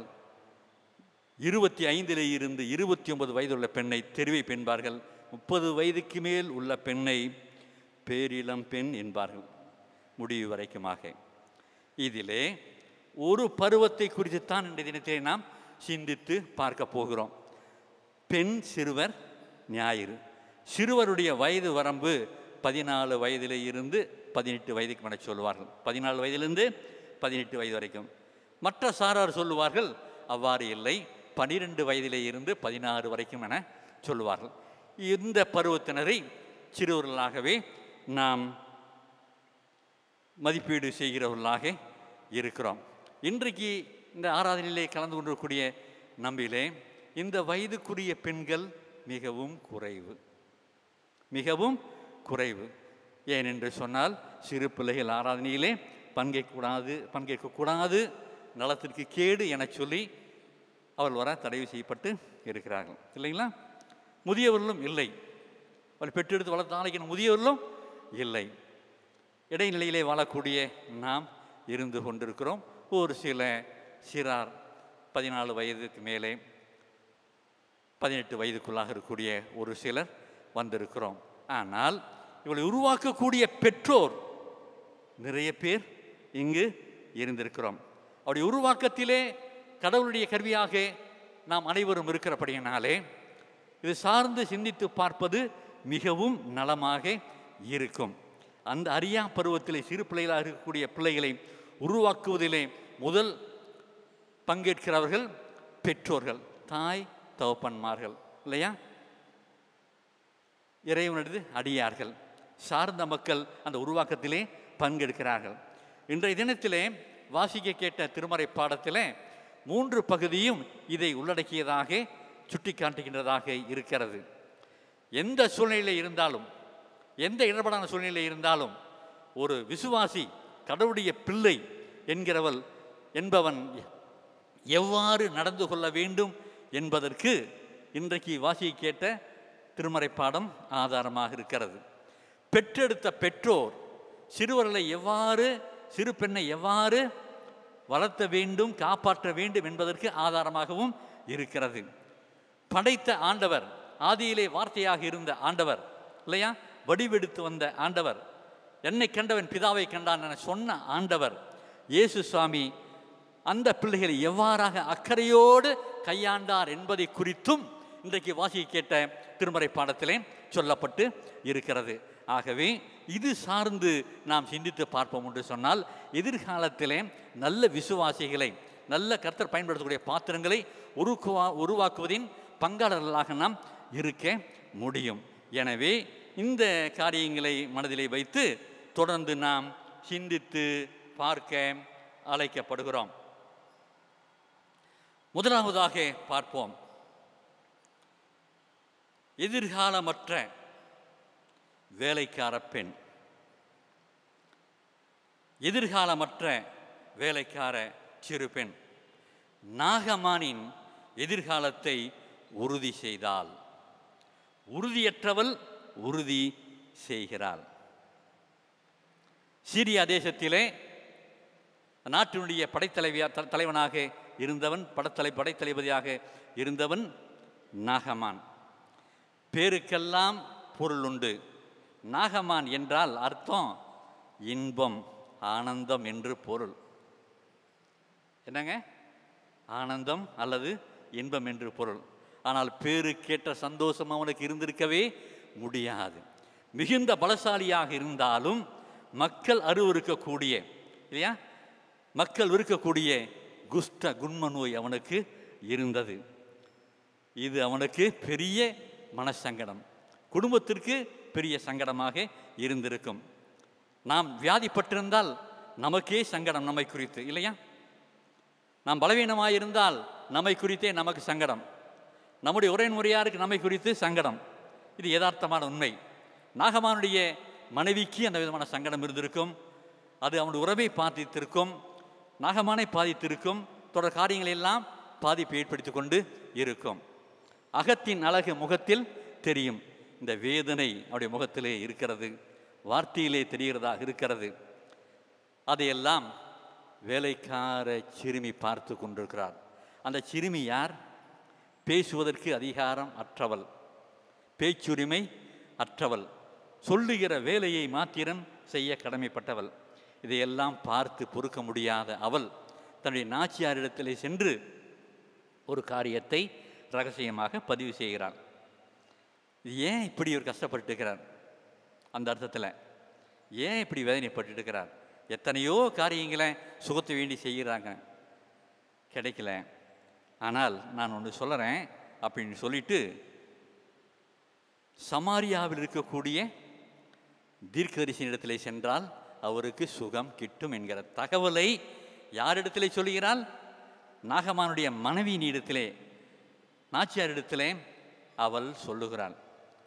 25 இருந்து 29 வயதில் உள்ள பெண்ணை தெரிவை பெண்பார்கள். 30 வயதுக்கு மேல் உள்ள பெண்ணை பேரிளம் பெண் என்பார்கள். முடிவு வரைக்குமாக இதிலே ஒரு பருவத்தை குறித்துத்தான் இன்றைய தினத்திலே நாம் சிந்தித்து பார்க்க போகிறோம். பெண் சிறுவர் ஞாயிறு. சிறுவருடைய வயது வரம்பு 14 வயதிலே இருந்து 18 வயதுக்கு என சொல்வார்கள். 14 வயதிலிருந்து 18 வயது வரைக்கும். மற்ற சாரார் சொல்லுவார்கள் அவ்வாறு இல்லை, 12 வயதிலே இருந்து 16 வரைக்கும் என சொல்லுவார்கள். இந்த பருவத்தினரை சிறுவர்களாகவே நாம் மதிப்பீடு செய்கிறவர்களாக இருக்கிறோம். இன்றைக்கு இந்த ஆராதனையிலே கலந்து கொண்டிருக்கக்கூடிய நம்பிலே இந்த வயதுக்குரிய பெண்கள் மிகவும் குறைவு. ஏனென்று சொன்னால் சிறு பிள்ளைகள் ஆராதனையிலே பங்கேற்கக்கூடாது, நலத்திற்கு கேடு என சொல்லி அவள் வர தடை செய்யப்பட்டு இருக்கிறார்கள் இல்லைங்களா? முதியவர்களும் இல்லை, அவள் பெற்றெடுத்து வளர்த்து ஆளைக்கிற முதியவர்களும் இல்லை. இடைநிலையிலே வாழக்கூடிய நாம் இருந்து கொண்டிருக்கிறோம். ஒரு சில சிறார் 14 வயதுக்கு மேலே 18 வயதுக்குள்ளாக இருக்கக்கூடிய ஒரு சிலர் வந்திருக்கிறோம். ஆனால் இவளை உருவாக்கக்கூடிய பெற்றோர் நிறைய பேர் இங்கு இருந்திருக்கிறோம். அவருடைய உருவாக்கத்திலே கடவுளுடைய கருவியாக நாம் அனைவரும் இருக்கிறபடியினாலே இது சார்ந்து சிந்தித்து பார்ப்பது மிகவும் நலமாக இருக்கும். அந்த அறியா பருவத்திலே சிறு பிள்ளைகளாக இருக்கக்கூடிய பிள்ளைகளை உருவாக்குவதிலே முதல் பங்கேற்கிறவர்கள் பெற்றோர்கள், தாய் தகப்பன்மார்கள் இல்லையா? இறைவனது அடியார்கள் சார்ந்த மக்கள் அந்த உருவாக்கத்திலே பங்கெடுக்கிறார்கள். இன்றைய தினத்திலே வாசிக்க கேட்ட திருமறை பாடத்திலே 3 பகுதியும் இதை உள்ளடக்கியதாக சுட்டி காட்டுகின்றதாக இருக்கிறது. எந்த சூழ்நிலையில் இருந்தாலும், எந்த இடர்பாடான சூழ்நிலை இருந்தாலும் ஒரு விசுவாசி, கடவுளுடைய பிள்ளை என்பவன் எவ்வாறு நடந்து கொள்ள வேண்டும் என்பதற்கு இன்றைக்கு வாசிக்க கேட்ட திருமறை பாடம் ஆதாரமாக இருக்கிறது. பெற்றெடுத்த பெற்றோர் சிறுவர்களை எவ்வாறு, சிறு பெண்ணை எவ்வாறு வளர்த்த வேண்டும், காப்பாற்ற வேண்டும் என்பதற்கு ஆதாரமாகவும் இருக்கிறது. படைத்த ஆண்டவர், ஆதியிலே வார்த்தையாக இருந்த ஆண்டவர் இல்லையா, வடிவெடுத்து வந்த ஆண்டவர், என்னை கண்டவன் பிதாவை கண்டான் என சொன்ன ஆண்டவர் இயேசு சுவாமி அந்த பிள்ளைகளை எவ்வாறாக அக்கறையோடு கையாண்டார் என்பதை குறித்தும் இன்றைக்கு வாசிக்க கேட்ட திருமறை பாடத்திலே சொல்லப்பட்டு இருக்கிறது. ஆகவே இது சார்ந்து நாம் சிந்தித்து பார்ப்போம் என்று சொன்னால் எதிர்காலத்திலே நல்ல விசுவாசிகளை, நல்ல கர்த்தர் பயன்படுத்தக்கூடிய பாத்திரங்களை உருவாக்குவதின் பங்காளர்களாக நாம் இருக்க முடியும். எனவே இந்த காரியங்களை மனதிலே வைத்து தொடர்ந்து நாம் சிந்தித்து பார்க்க அழைக்கப்படுகிறோம். முதலாவதாக பார்ப்போம், எதிர்காலமற்ற வேலைக்கார பெண். எதிர்காலமற்ற வேலைக்கார சிறு பெண் நாகமானின் எதிர்காலத்தை உறுதி செய்தாள். உறுதியற்றவள் உறுதி செய்கிறாள். சீரியா தேசத்திலே நாட்டினுடைய தலைவனாக இருந்தவன், படைத்தளபதியாக இருந்தவன் நாகமான். பேருக்கெல்லாம் பொருள் உண்டு. நாகமான் என்றால் அர்த்தம் இன்பம், ஆனந்தம் என்று பொருள். என்னங்க? ஆனந்தம் அல்லது இன்பம் என்று பொருள். ஆனால் பேருக்கேற்ற சந்தோஷம் அவனுக்கு இருந்திருக்கவே முடியாது. மிகுந்த பலசாலியாக இருந்தாலும் மக்கள் அருவருக்கக்கூடிய இல்லையா, மக்கள் வெறுக்கக்கூடிய குண்ம நோய் அவனுக்கு இருந்தது. இது அவனுக்கு பெரிய மனசங்கடம், குடும்பத்திற்கு பெரிய சங்கடமாக இருந்திருக்கும். நாம் வியாதிப்பட்டிருந்தால் நமக்கே சங்கடம் நம்மை குறித்து இல்லையா? நாம் பலவீனமாக இருந்தால் நம்மை குறித்தே நமக்கு சங்கடம், நம்முடைய உறவினருக்கு நம்மை குறித்து சங்கடம். இது யதார்த்தமான உண்மை. நாகமானுடைய மனைவிக்கு அந்த விதமான சங்கடம் இருந்திருக்கும். அது அவனுடைய உறவை பாதித்திருக்கும், நாகமானை பாதித்திருக்கும், தொடர் காரியங்களெல்லாம் பாதிப்பை ஏற்படுத்தி கொண்டு இருக்கும். அகத்தின் அழகு முகத்தில் தெரியும். இந்த வேதனை அவருடைய முகத்திலே இருக்கிறது, வார்த்தையிலே தெரிகிறதாக இருக்கிறது. அதையெல்லாம் வேலைக்கார சிறுமி பார்த்து கொண்டிருக்கிறார். அந்த சிறுமி யார்? பேசுவதற்கு அதிகாரம் அற்றவள், பேச்சுரிமை அற்றவள், சொல்லுகிற வேலையை மாத்திரம் செய்ய கடமைப்பட்டவள். இதையெல்லாம் பார்த்து பொறுக்க முடியாத அவள் தன்னுடைய நாச்சியாரிடத்திலே சென்று ஒரு காரியத்தை ரகசியமாக பதிவு செய்கிறாள். ஏன் இப்படி ஒரு கஷ்டப்பட்டுருக்கிறார்? அந்த அர்த்தத்தில் ஏன் இப்படி வேதனைப்பட்டு இருக்கிறார்? எத்தனையோ காரியங்களை சுகத்தை வேண்டி செய்கிறாங்க, கிடைக்கல. ஆனால் நான் ஒன்று சொல்கிறேன் அப்படின்னு சொல்லிட்டு சமாரியாவில் இருக்கக்கூடிய தீர்க்கதரிசியின் இடத்திலே சென்றால் அவருக்கு சுகம் கிட்டும் என்கிற தகவலை யாரிடத்திலே சொல்லுகிறாள்? நாகமானுடைய மனைவியின் இடத்திலே, நாச்சியாரிடத்திலே அவள் சொல்லுகிறாள்.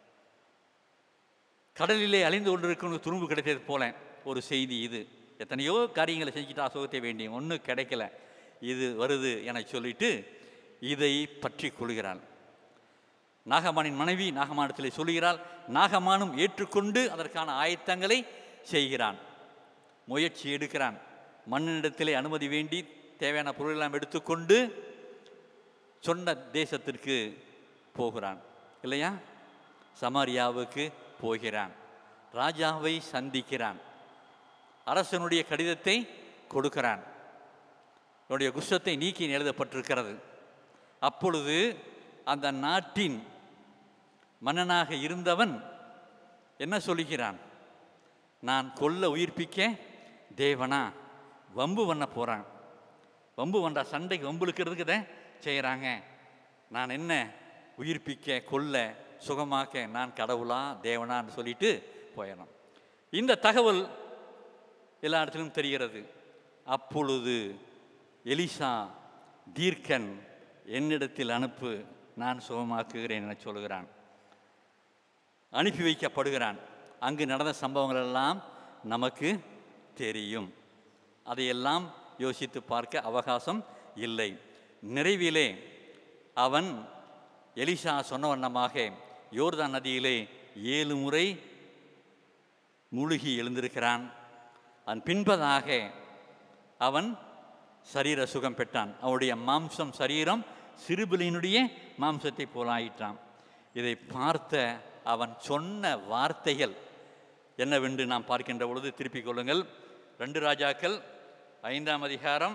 கடலிலே அழிந்து கொண்டிருக்கும் துரும்பு கிடைத்தது போல ஒரு செய்தி இது. எத்தனையோ காரியங்களை செஞ்சுட்டா சுகத்தை வேண்டியும் ஒன்றும் கிடைக்கல, இது வருது என சொல்லிட்டு இதை பற்றி கொள்கிறாள். நாகமானின் மனைவி நாகமானிடத்தில் சொல்லுகிறாள். நாகமானும் ஏற்றுக்கொண்டு அதற்கான ஆயத்தங்களை செய்கிறான், முயற்சி எடுக்கிறான். மன்னனிடத்திலே அனுமதி வேண்டி தேவையான பொருளெல்லாம் எடுத்துக்கொண்டு சொன்ன தேசத்திற்கு போகிறான் இல்லையா? சமாரியாவுக்கு போகிறான், ராஜாவை சந்திக்கிறான், அரசனுடைய கடிதத்தை கொடுக்கிறான். என்னுடைய குஷ்டத்தை நீக்கி எழுதப்பட்டிருக்கிறது. அப்பொழுது அந்த நாட்டின் மன்னனாக இருந்தவன் என்ன சொல்லுகிறான்? நான் கொல்ல உயிர்ப்பிக்க தேவனா வம்பு பண்ண போகிறான். வம்பு பண்ணுறா, சண்டைக்கு வம்பு இழுக்கிறதுக்கு தான் செய்கிறாங்க. நான் என்ன உயிர்ப்பிக்க கொல்ல சுகமாக்க நான் கடவுளா தேவனான்னு சொல்லிட்டு போயிடணும். இந்த தகவல் எல்லா இடத்திலும் தெரிகிறது. அப்பொழுது எலிசா தீர்க்கன் என்னிடத்தில் அனுப்பு, நான் சுகமாக்குகிறேன் என சொல்கிறான். அனுப்பி வைக்கப்படுகிறான். அங்கு நடந்த சம்பவங்கள் எல்லாம் நமக்கு தெரியும். அதையெல்லாம் யோசித்து பார்க்க அவகாசம் இல்லை. நிறைவிலே அவன் எலிசா சொன்ன வண்ணமாக யோர்தான் நதியிலே 7 முறை மூழ்கி எழுந்திருக்கிறான். அதன் பின்பதாக அவன் சரீர சுகம் பெற்றான். அவனுடைய மாம்சம் சரீரம் சிறுபிள்ளையினுடைய மாம்சத்தை போலாயிற்றான். இதை பார்த்த அவன் சொன்ன வார்த்தைகள் என்னவென்று நாம் பார்க்கின்ற பொழுது திருப்பிக் கொள்ளுங்கள். 2 ராஜாக்கள் 5ஆம் அதிகாரம்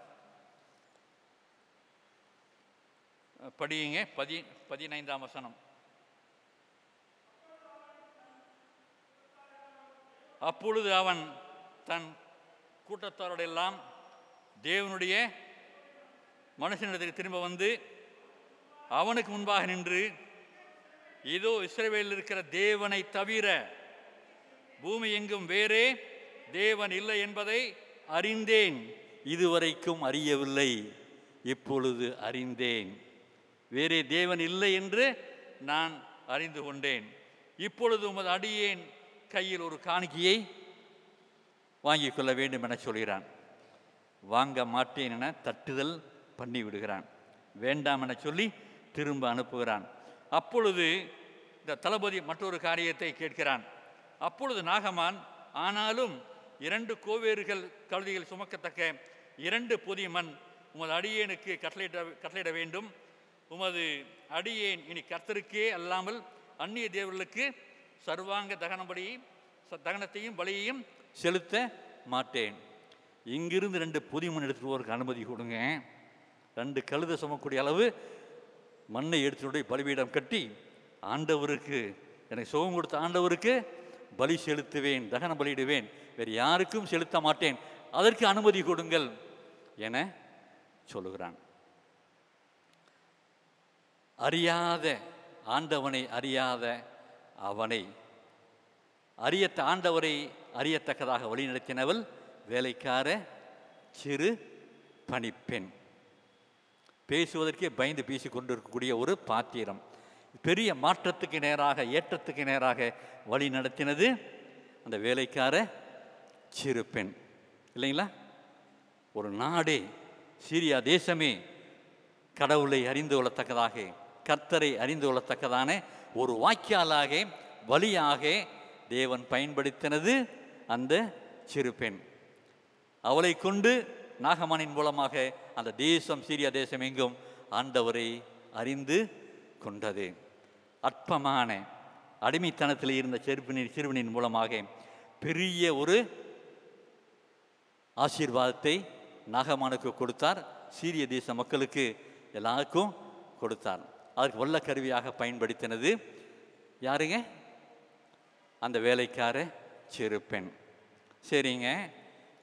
படியுங்க, 15ஆம் வசனம். அப்பொழுது அவன் தன் கூட்டத்தாரோடெல்லாம் தேவனுடைய மனுஷனிடத்தில் திரும்ப வந்து அவனுக்கு முன்பாக நின்று, இதோ இஸ்ரவேலில் இருக்கிற தேவனை தவிர பூமி எங்கும் வேறே தேவன் இல்லை என்பதை அறிந்தேன். இதுவரைக்கும் அறியவில்லை, இப்பொழுது அறிந்தேன். வேறே தேவன் இல்லை என்று நான் அறிந்து கொண்டேன். இப்பொழுது உமது அடியேன் கையில் ஒரு காணிக்கையை வாங்கி கொள்ள வேண்டும் என சொல்கிறான். வாங்க மாட்டேன் என தட்டுதல் பண்ணி விடுகிறான். வேண்டாம் என சொல்லி திரும்ப அனுப்புகிறான். அப்பொழுது இந்த தளபதி மற்றொரு காரியத்தை கேட்கிறான். அப்பொழுது நாகமான், ஆனாலும் 2 கோவேறுகள் கழுதைகள் சுமக்கத்தக்க 2 பொதி மண் உமது அடியேனுக்கு கட்டளையிட வேண்டும். உமது அடியேன் இனி கர்த்தருக்கே அல்லாமல் அந்நிய தேவர்களுக்கு சர்வாங்க தகனத்தையும் பலியையும் செலுத்த மாட்டேன். இங்கிருந்து 2 பொதி மண் எடுத்துட்டு போறதுக்கு அனுமதி கொடுங்க. 2 கழுதை சுமக்கூடிய அளவு மண்ணை எடுத்துட்டு பலிபீடம் கட்டி ஆண்டவருக்கு, எனக்கு சுகம் கொடுத்த ஆண்டவருக்கு பலி செலுத்துவேன், தகன பலியிடுவேன், வேறு யாருக்கும் செலுத்த மாட்டேன், அதற்கு அனுமதி கொடுங்கள் என சொல்லுகிறான். அறியாத ஆண்டவனை அறியாத அவனை ஆண்டவரை அறியத்தக்கதாக வழிநடத்தினவள் வேலைக்கார சிறு பணிப்பெண். பேசுவதற்கே பயந்து பேசி கொண்டிருக்கக்கூடிய ஒரு பாத்திரம். பெரிய மாற்றத்துக்கு நேராக, ஏற்றத்துக்கு நேராக வழி நடத்தினது அந்த வேலைக்கார சிறு பெண் இல்லைங்களா? ஒரு நாடே, சீரியா தேசமே கடவுளை அறிந்து கொள்ளத்தக்கதாக, கர்த்தரை அறிந்து கொள்ளத்தக்கதான ஒரு வாக்கியாலாக, வழியாக தேவன் பயன்படுத்தினது அந்த சிறு பெண். அவளை கொண்டு நாகமானின் மூலமாக அந்த தேசம், சீரியா தேசம் எங்கும் ஆண்டவரை அறிந்து கொண்டது. அற்பமான அடிமைத்தனத்தில் இருந்த சிறுவனின் மூலமாக பெரிய ஒரு ஆசீர்வாதத்தை நாகமானுக்கு கொடுத்தார். சீரிய தேச மக்களுக்கு எல்லாருக்கும் கொடுத்தார். அதற்கு வல்ல கருவியாக பயன்படுத்தினது யாருங்க? அந்த வேலைக்கார சிறு பெண். சரிங்க,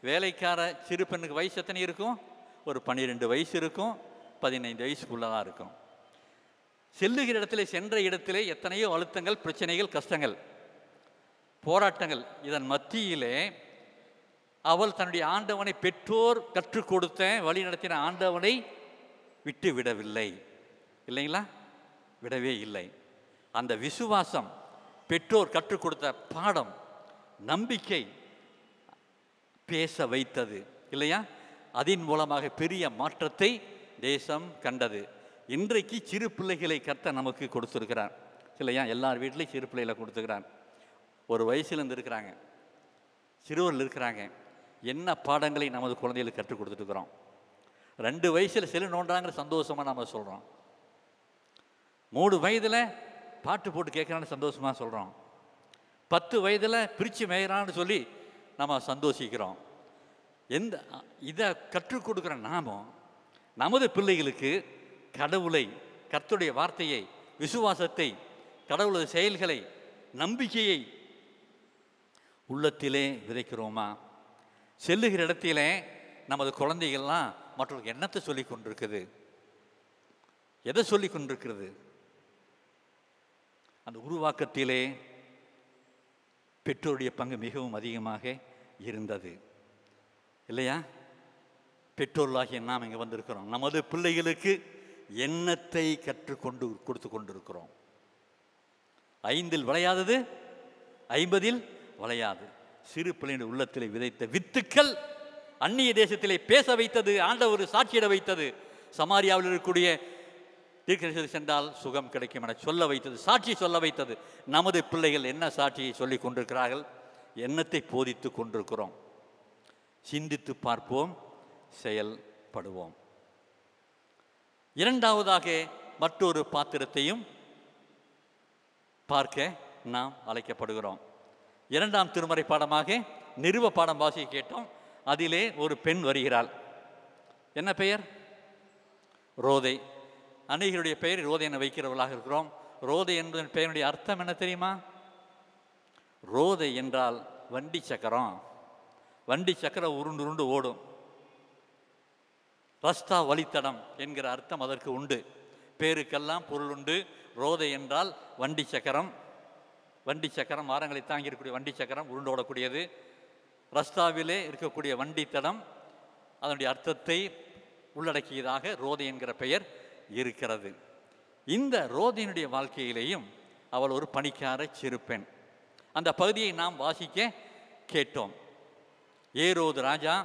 வேலைக்கார சிறு பெண்ணுக்கு வயசு எத்தனை இருக்கும்? ஒரு 12 வயசு இருக்கும், 15 வயசுக்குள்ளே தான் இருக்கும். செல்லுகிற இடத்துல, சென்ற இடத்திலே எத்தனையோ அழுத்தங்கள், பிரச்சனைகள், கஷ்டங்கள், போராட்டங்கள். இதன் மத்தியிலே அவள் தன்னுடைய ஆண்டவனை, பெற்றோர் கற்றுக் கொடுத்த வழி நடத்தின ஆண்டவனை விட்டு விடவில்லை. இல்லைங்களா? விடவே இல்லை. அந்த விசுவாசம், பெற்றோர் கற்றுக் கொடுத்த பாடம், நம்பிக்கை பேச வைத்தது இல்லையா? அதன் மூலமாக பெரிய மாற்றத்தை தேசம் கண்டது. இன்றைக்கு சிறு பிள்ளைகளை கர்த்தர் நமக்கு கொடுத்துருக்கிறார் இல்லையா? எல்லார் வீட்லேயும் சிறு பிள்ளைகளை கொடுத்துக்கிறார். ஒரு வயசுலேருந்து இருக்கிறாங்க, சிறுவர்கள் இருக்கிறாங்க. என்ன பாடங்களை நமது குழந்தைகளுக்கு கற்றுக் கொடுத்துட்டுருக்குறோம்? 2 வயசில் செல்லு நோண்டாங்கிற சந்தோஷமாக நம்ம சொல்கிறோம். 3 வயதில் பாட்டு போட்டு கேட்குறான்னு சந்தோஷமாக சொல்கிறோம். 10 வயதில் பிரித்து மேயிறான்னு சொல்லி நம்ம சந்தோஷிக்கிறோம். இதை கற்றுக் கொடுக்குற நாமும் நமது பிள்ளைகளுக்கு கடவுளை, கர்த்தருடைய வார்த்தையை, விசுவாசத்தை, கடவுளது செயல்களை, நம்பிக்கையை உள்ளத்திலே விதைக்கிறோமா? செல்லுகிற இடத்திலே நமது குழந்தைகள்லாம் மற்றவர்களுக்கு என்னத்தை சொல்லி கொண்டிருக்குது? எதை சொல்லி கொண்டிருக்கிறது? அந்த உருவாக்கத்திலே பெற்றோருடைய பங்கு மிகவும் அதிகமாக இருந்தது இல்லையா? பெற்றோர்களாகிய நாம் இங்கே வந்திருக்கிறோம். நமது பிள்ளைகளுக்கு எண்ணத்தை கற்றுக்கொண்டு கொடுத்து கொண்டிருக்கிறோம். 5இல் விளையாதது 50இல் விளையாது. சிறு பிள்ளையின் உள்ளத்திலே விதைத்த வித்துக்கள் அந்நிய தேசத்திலே பேச வைத்தது, ஆண்டவர் சாட்சியிட வைத்தது. சமாரியாவில் இருக்கக்கூடிய தீர்க்கதரிசி சென்றால் சுகம் கிடைக்கும் என சொல்ல வைத்தது, சாட்சி சொல்ல வைத்தது. நமது பிள்ளைகள் என்ன சாட்சியை சொல்லி கொண்டிருக்கிறார்கள்? எண்ணத்தை போதித்து கொண்டிருக்கிறோம். சிந்தித்து பார்ப்போம், செயல்படுவோம். இரண்டாவதாக மற்றொரு பாத்திரத்தையும் பார்க்க நாம் அழைக்கப்படுகிறோம். 2ஆம் திருமறை பாடமாக நிருப பாடம் வாசிக்க கேட்டோம். அதிலே ஒரு பெண் வருகிறாள். என்ன பெயர்? ரோதை. அநேகருடைய பெயர் ரோதை என வைக்கிறவர்களாக இருக்கிறோம். ரோதை என்பதன் பெயருடைய அர்த்தம் என்ன தெரியுமா? ரோதை என்றால் வண்டி சக்கரம். வண்டி சக்கரம் உருண்டு உருண்டு ஓடும். ரஸ்தா வழித்தடம் என்கிற அர்த்தம் அதற்கு உண்டு. பேருக்கெல்லாம் பொருள் உண்டு. ரோதை என்றால் வண்டி சக்கரம். வண்டி சக்கரம் வாரங்களை தாங்கி இருக்கக்கூடிய வண்டி சக்கரம், உருண்டு ஓடக்கூடியது. ரஸ்தாவிலே இருக்கக்கூடிய வண்டி தடம் அதனுடைய அர்த்தத்தை உள்ளடக்கியதாக ரோதை என்கிற பெயர் இருக்கிறது. இந்த ரோதையினுடைய வாழ்க்கையிலேயும் அவள் ஒரு பணிக்கார சிறுபெண். அந்த பகுதியை நாம் வாசிக்க கேட்டோம். ஏரோது ராஜா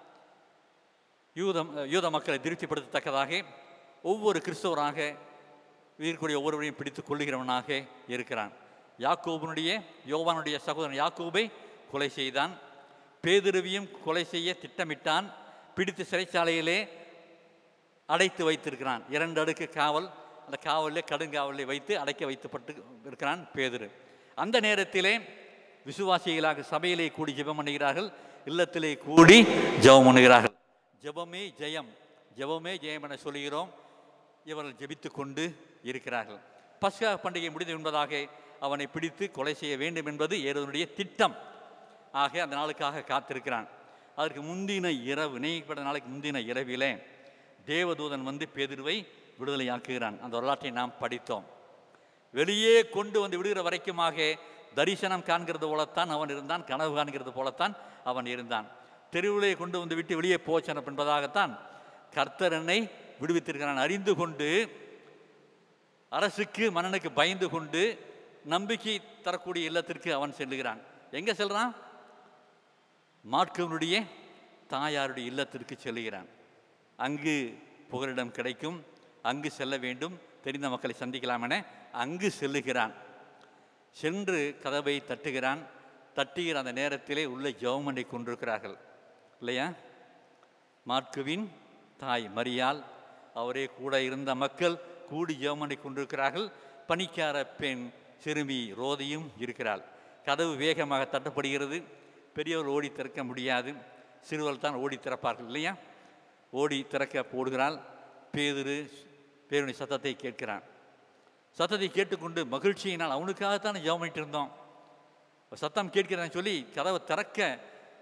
யூத மக்களை திருப்திப்படுத்தத்தக்கதாக ஒவ்வொரு கிறிஸ்தவராக இருக்கக்கூடிய ஒவ்வொருவரையும் பிடித்து கொள்ளுகிறவனாக இருக்கிறான். யாக்கோபனுடைய, யோவானுடைய சகோதரன் யாக்கோபை கொலை செய்தான். பேதுருவையும் கொலை செய்ய திட்டமிட்டான். பிடித்து சிறைச்சாலையிலே அடைத்து வைத்திருக்கிறான். 2 அடுக்கு காவல். அந்த காவலிலே, கடுங்காவலிலே வைத்து அடைக்க வைத்துப்பட்டு இருக்கிறான் பேதுரு. அந்த நேரத்திலே விசுவாசிகளாக சபையிலே கூடி ஜெபம் பண்ணுகிறார்கள், இல்லத்திலே கூடி ஜெபம் பண்ணுகிறார்கள். ஜெபமே ஜெயம், ஜெபமே ஜெயம் என சொல்கிறோம். இவர்கள் ஜெபித்து கொண்டு இருக்கிறார்கள். பஸ்கா பண்டிகை முடிந்து என்பதாக அவனை பிடித்து கொலை செய்ய வேண்டும் என்பது ஏரோதுடைய திட்டம். ஆக அந்த நாளுக்காக காத்திருக்கிறான். அதற்கு முந்தின இரவு, நினைக்கப்பட்ட நாளைக்கு முந்தின இரவிலே தேவதூதன் வந்து பேதுருவை விடுதலையாக்குகிறான். அந்த வரலாற்றை நாம் படித்தோம். வெளியே கொண்டு வந்து விடுகிற வரைக்குமாக தரிசனம் காண்கிறது போலத்தான் அவன் இருந்தான், கனவு காண்கிறது போலத்தான் அவன் இருந்தான். தெருவிலே கொண்டு வந்து விட்டு வெளியே போச்சன என்பதாகத்தான் கர்த்தர் என்னை விடுவித்திருக்கிறான் அறிந்து கொண்டு, அரசுக்கு மன்னனுக்கு பயந்து கொண்டு நம்பிக்கை தரக்கூடிய இல்லத்திற்கு அவன் செல்லுகிறான். எங்கே செல்றான்? மாட்கவனுடைய தாயாருடைய இல்லத்திற்கு செல்லுகிறான். அங்கு புகலிடம் கிடைக்கும், அங்கு செல்ல வேண்டும், தெரிந்த மக்களை சந்திக்கலாம் என அங்கு செல்லுகிறான். சென்று கதவை தட்டுகிறான். தட்டுகிற அந்த நேரத்திலே உள்ள ஜெபம் பண்ணி கொண்டிருக்கிறார்கள் இல்லையா? மாட்குவின் தாய் மரியாள், அவரே கூட இருந்த மக்கள் கூடி ஜெபம் பண்ணி கொண்டிருக்கிறார்கள். பணிக்கார பெண் சிறுமி ரோதையும் இருக்கிறாள். கதவு வேகமாக தட்டப்படுகிறது. பெரியவர் ஓடி திறக்க முடியாது, சிறுவர்கள் தான் ஓடி திறப்பார்கள் இல்லையா? ஓடி திறக்க போடுகிறாள். பேருடைய சத்தத்தை கேட்கிறான். சத்தத்தை கேட்டுக்கொண்டு மகிழ்ச்சியினால், அவனுக்காகத்தான் ஜெபம் பண்ணிட்டு இருந்தோம், சத்தம் கேட்கிறான்னு சொல்லி கதவை திறக்க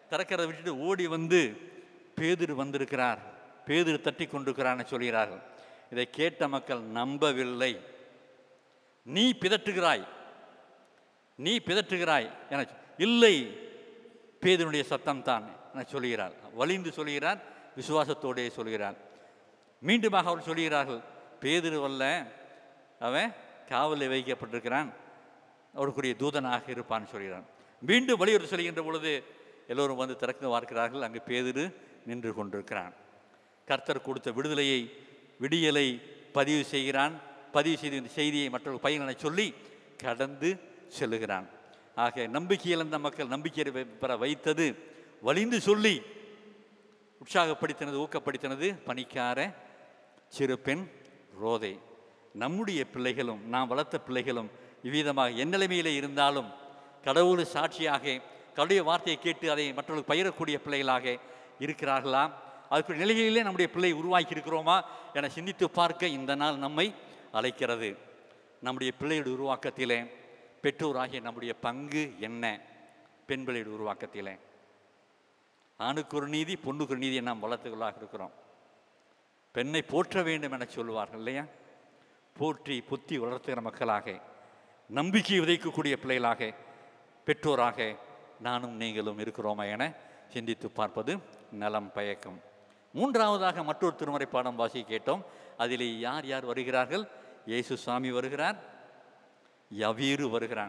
திறக்கிறத விட்டுட்டு ஓடி வந்து பேதுரு வந்திருக்கிறார், பேதுரு தட்டி கொண்டிருக்கிறான்னு சொல்கிறார்கள். இதை கேட்ட மக்கள் நம்பவில்லை. நீ பிதற்றுகிறாய், நீ பிதற்றுகிறாய் என, இல்லை பேதுருடைய சத்தம் தான் என சொல்கிறார். வலிந்து சொல்கிறார், விசுவாசத்தோடே சொல்கிறார். மீண்டுமாக அவர் சொல்கிறார்கள், பேதுரு அல்ல, அவன் காவலில் வைக்கப்பட்டிருக்கிறான், அவருக்குரிய தூதனாக இருப்பான்னு சொல்கிறான். மீண்டும் வலியுறுத்தி சொல்கின்ற பொழுது எல்லோரும் வந்து திறந்து பார்க்கிறார்கள். அங்கு பேதுரு நின்று கொண்டிருக்கிறான். கர்த்தர் கொடுத்த விடுதலையை, விடியலை பதிவு செய்கிறான். பதிவு செய்த இந்த செய்தியை மற்றொரு பையனை சொல்லி கடந்து செல்லுகிறான். ஆக நம்பிக்கை இழந்த மக்கள் நம்பிக்கையை பெற வைத்தது, வலிந்து சொல்லி உற்சாகப்படுத்தினது, ஊக்கப்படுத்தினது பணிக்கார சிறு பெண் ரோதை. நம்முடைய பிள்ளைகளும், நாம் வளர்த்த பிள்ளைகளும் இவ்விதமாக என் நிலைமையிலே இருந்தாலும் கடவுள் சாட்சியாக கடவுளுடைய வார்த்தையை கேட்டு அதை மற்றவர்களுக்கு பயிரக்கூடிய பிள்ளைகளாக இருக்கிறார்களா? அதுக்குரிய நிலைகளிலே நம்முடைய பிள்ளை உருவாக்கி இருக்கிறோமா என சிந்தித்து பார்க்க இந்த நாள் நம்மை அழைக்கிறது. நம்முடைய பிள்ளையுடைய உருவாக்கத்திலே பெற்றோராகிய நம்முடைய பங்கு என்ன? பெண் பிள்ளையுடைய உருவாக்கத்திலே ஆணுக்கு ஒரு நீதி, பொண்ணுக்கு ஒரு நீதியை நாம் வளர்த்துகளாக இருக்கிறோம். பெண்ணை போற்ற வேண்டும் என சொல்லுவார்கள் இல்லையா? போற்றி புத்தி வளர்த்துகிற மக்களாக, நம்பிக்கை விதைக்கக்கூடிய பிள்ளைகளாக, பெற்றோராக நானும் நீங்களும் இருக்கிறோமா என சிந்தித்து பார்ப்பது நலம் பயக்கும். மூன்றாவதாக மற்றொரு திருமறை பாடம் வாசி கேட்டோம். அதிலே யார் யார் வருகிறார்கள்? இயேசு சாமி வருகிறார், யவீரு வருகிறான்.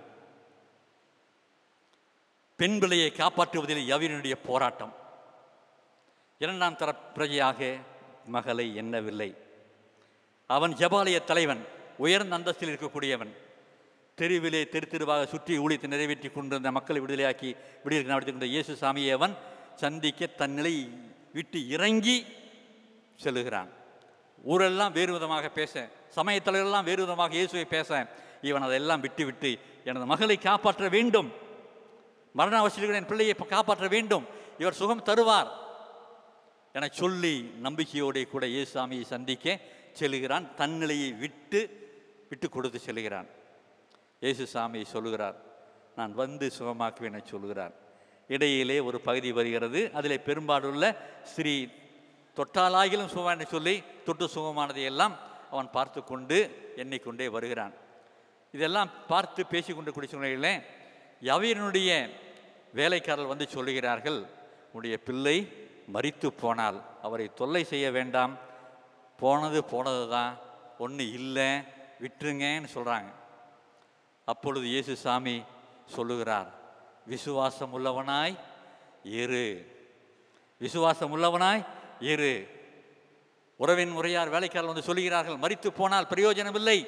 பெண் பிள்ளையை காப்பாற்றுவதில் யவீரனுடைய போராட்டம். இரண்டாம் தர பிரஜையாக மகளை எண்ணவில்லை. அவன் ஜபாலய தலைவன், உயர்ந்த அந்தஸ்தில் இருக்கக்கூடியவன். தெருவிலே தெரு தெருவாக சுற்றி ஊழியத்தை நிறைவேற்றி கொண்டிருந்த மக்களை விடுதலையாக்கி விடுதலை நடத்தி கொண்ட இயேசு சாமியை அவன் சந்திக்க தன் நிலை விட்டு இறங்கி செல்லுகிறான். ஊரெல்லாம் வேறு விதமாக பேச, சமயத்தலைவரெல்லாம் வேறு விதமாக இயேசுவை பேச, இவன் அதெல்லாம் விட்டு எனது மகளை காப்பாற்ற வேண்டும், மரண அவசியத்தில் என் பிள்ளையை காப்பாற்ற வேண்டும், இவர் சுகம் தருவார் என சொல்லி நம்பிக்கையோடு கூட இயேசுசாமியை சந்திக்க செல்கிறான். தன்னிலையை விட்டு கொடுத்து செல்கிறான். இயேசுசாமி சொல்லுகிறார், நான் வந்து சுகமாக்குவேன் என சொல்லுகிறார். இடையிலே ஒரு பகுதி வருகிறது. அதில் பெரும்பாலுள்ள ஸ்ரீ தொட்டாலாகிலும் சுகமான சொல்லி தொட்டு சுகமானதை எல்லாம் அவன் பார்த்து கொண்டு எண்ணிக்கொண்டே வருகிறான். இதெல்லாம் பார்த்து பேசிக்கொண்டு கூடிய சூழ்நிலையில் யவீரனுடைய வேலைக்காரர்கள் வந்து சொல்லுகிறார்கள், உன்னுடைய பிள்ளை மரித்து போனால் அவரை தொல்லை செய்ய வேண்டாம், போனது தான், ஒன்றும் இல்லை, விட்டுருங்கன்னு சொல்கிறாங்க. அப்பொழுது இயேசு சாமி சொல்லுகிறார், விசுவாசம் உள்ளவனாய் இரு, விசுவாசம் உள்ளவனாய் இரு. உறவின் முறையார் வேலைக்காரர்கள் வந்து சொல்லுகிறார்கள், மரித்து போனால் பிரயோஜனம் இல்லை,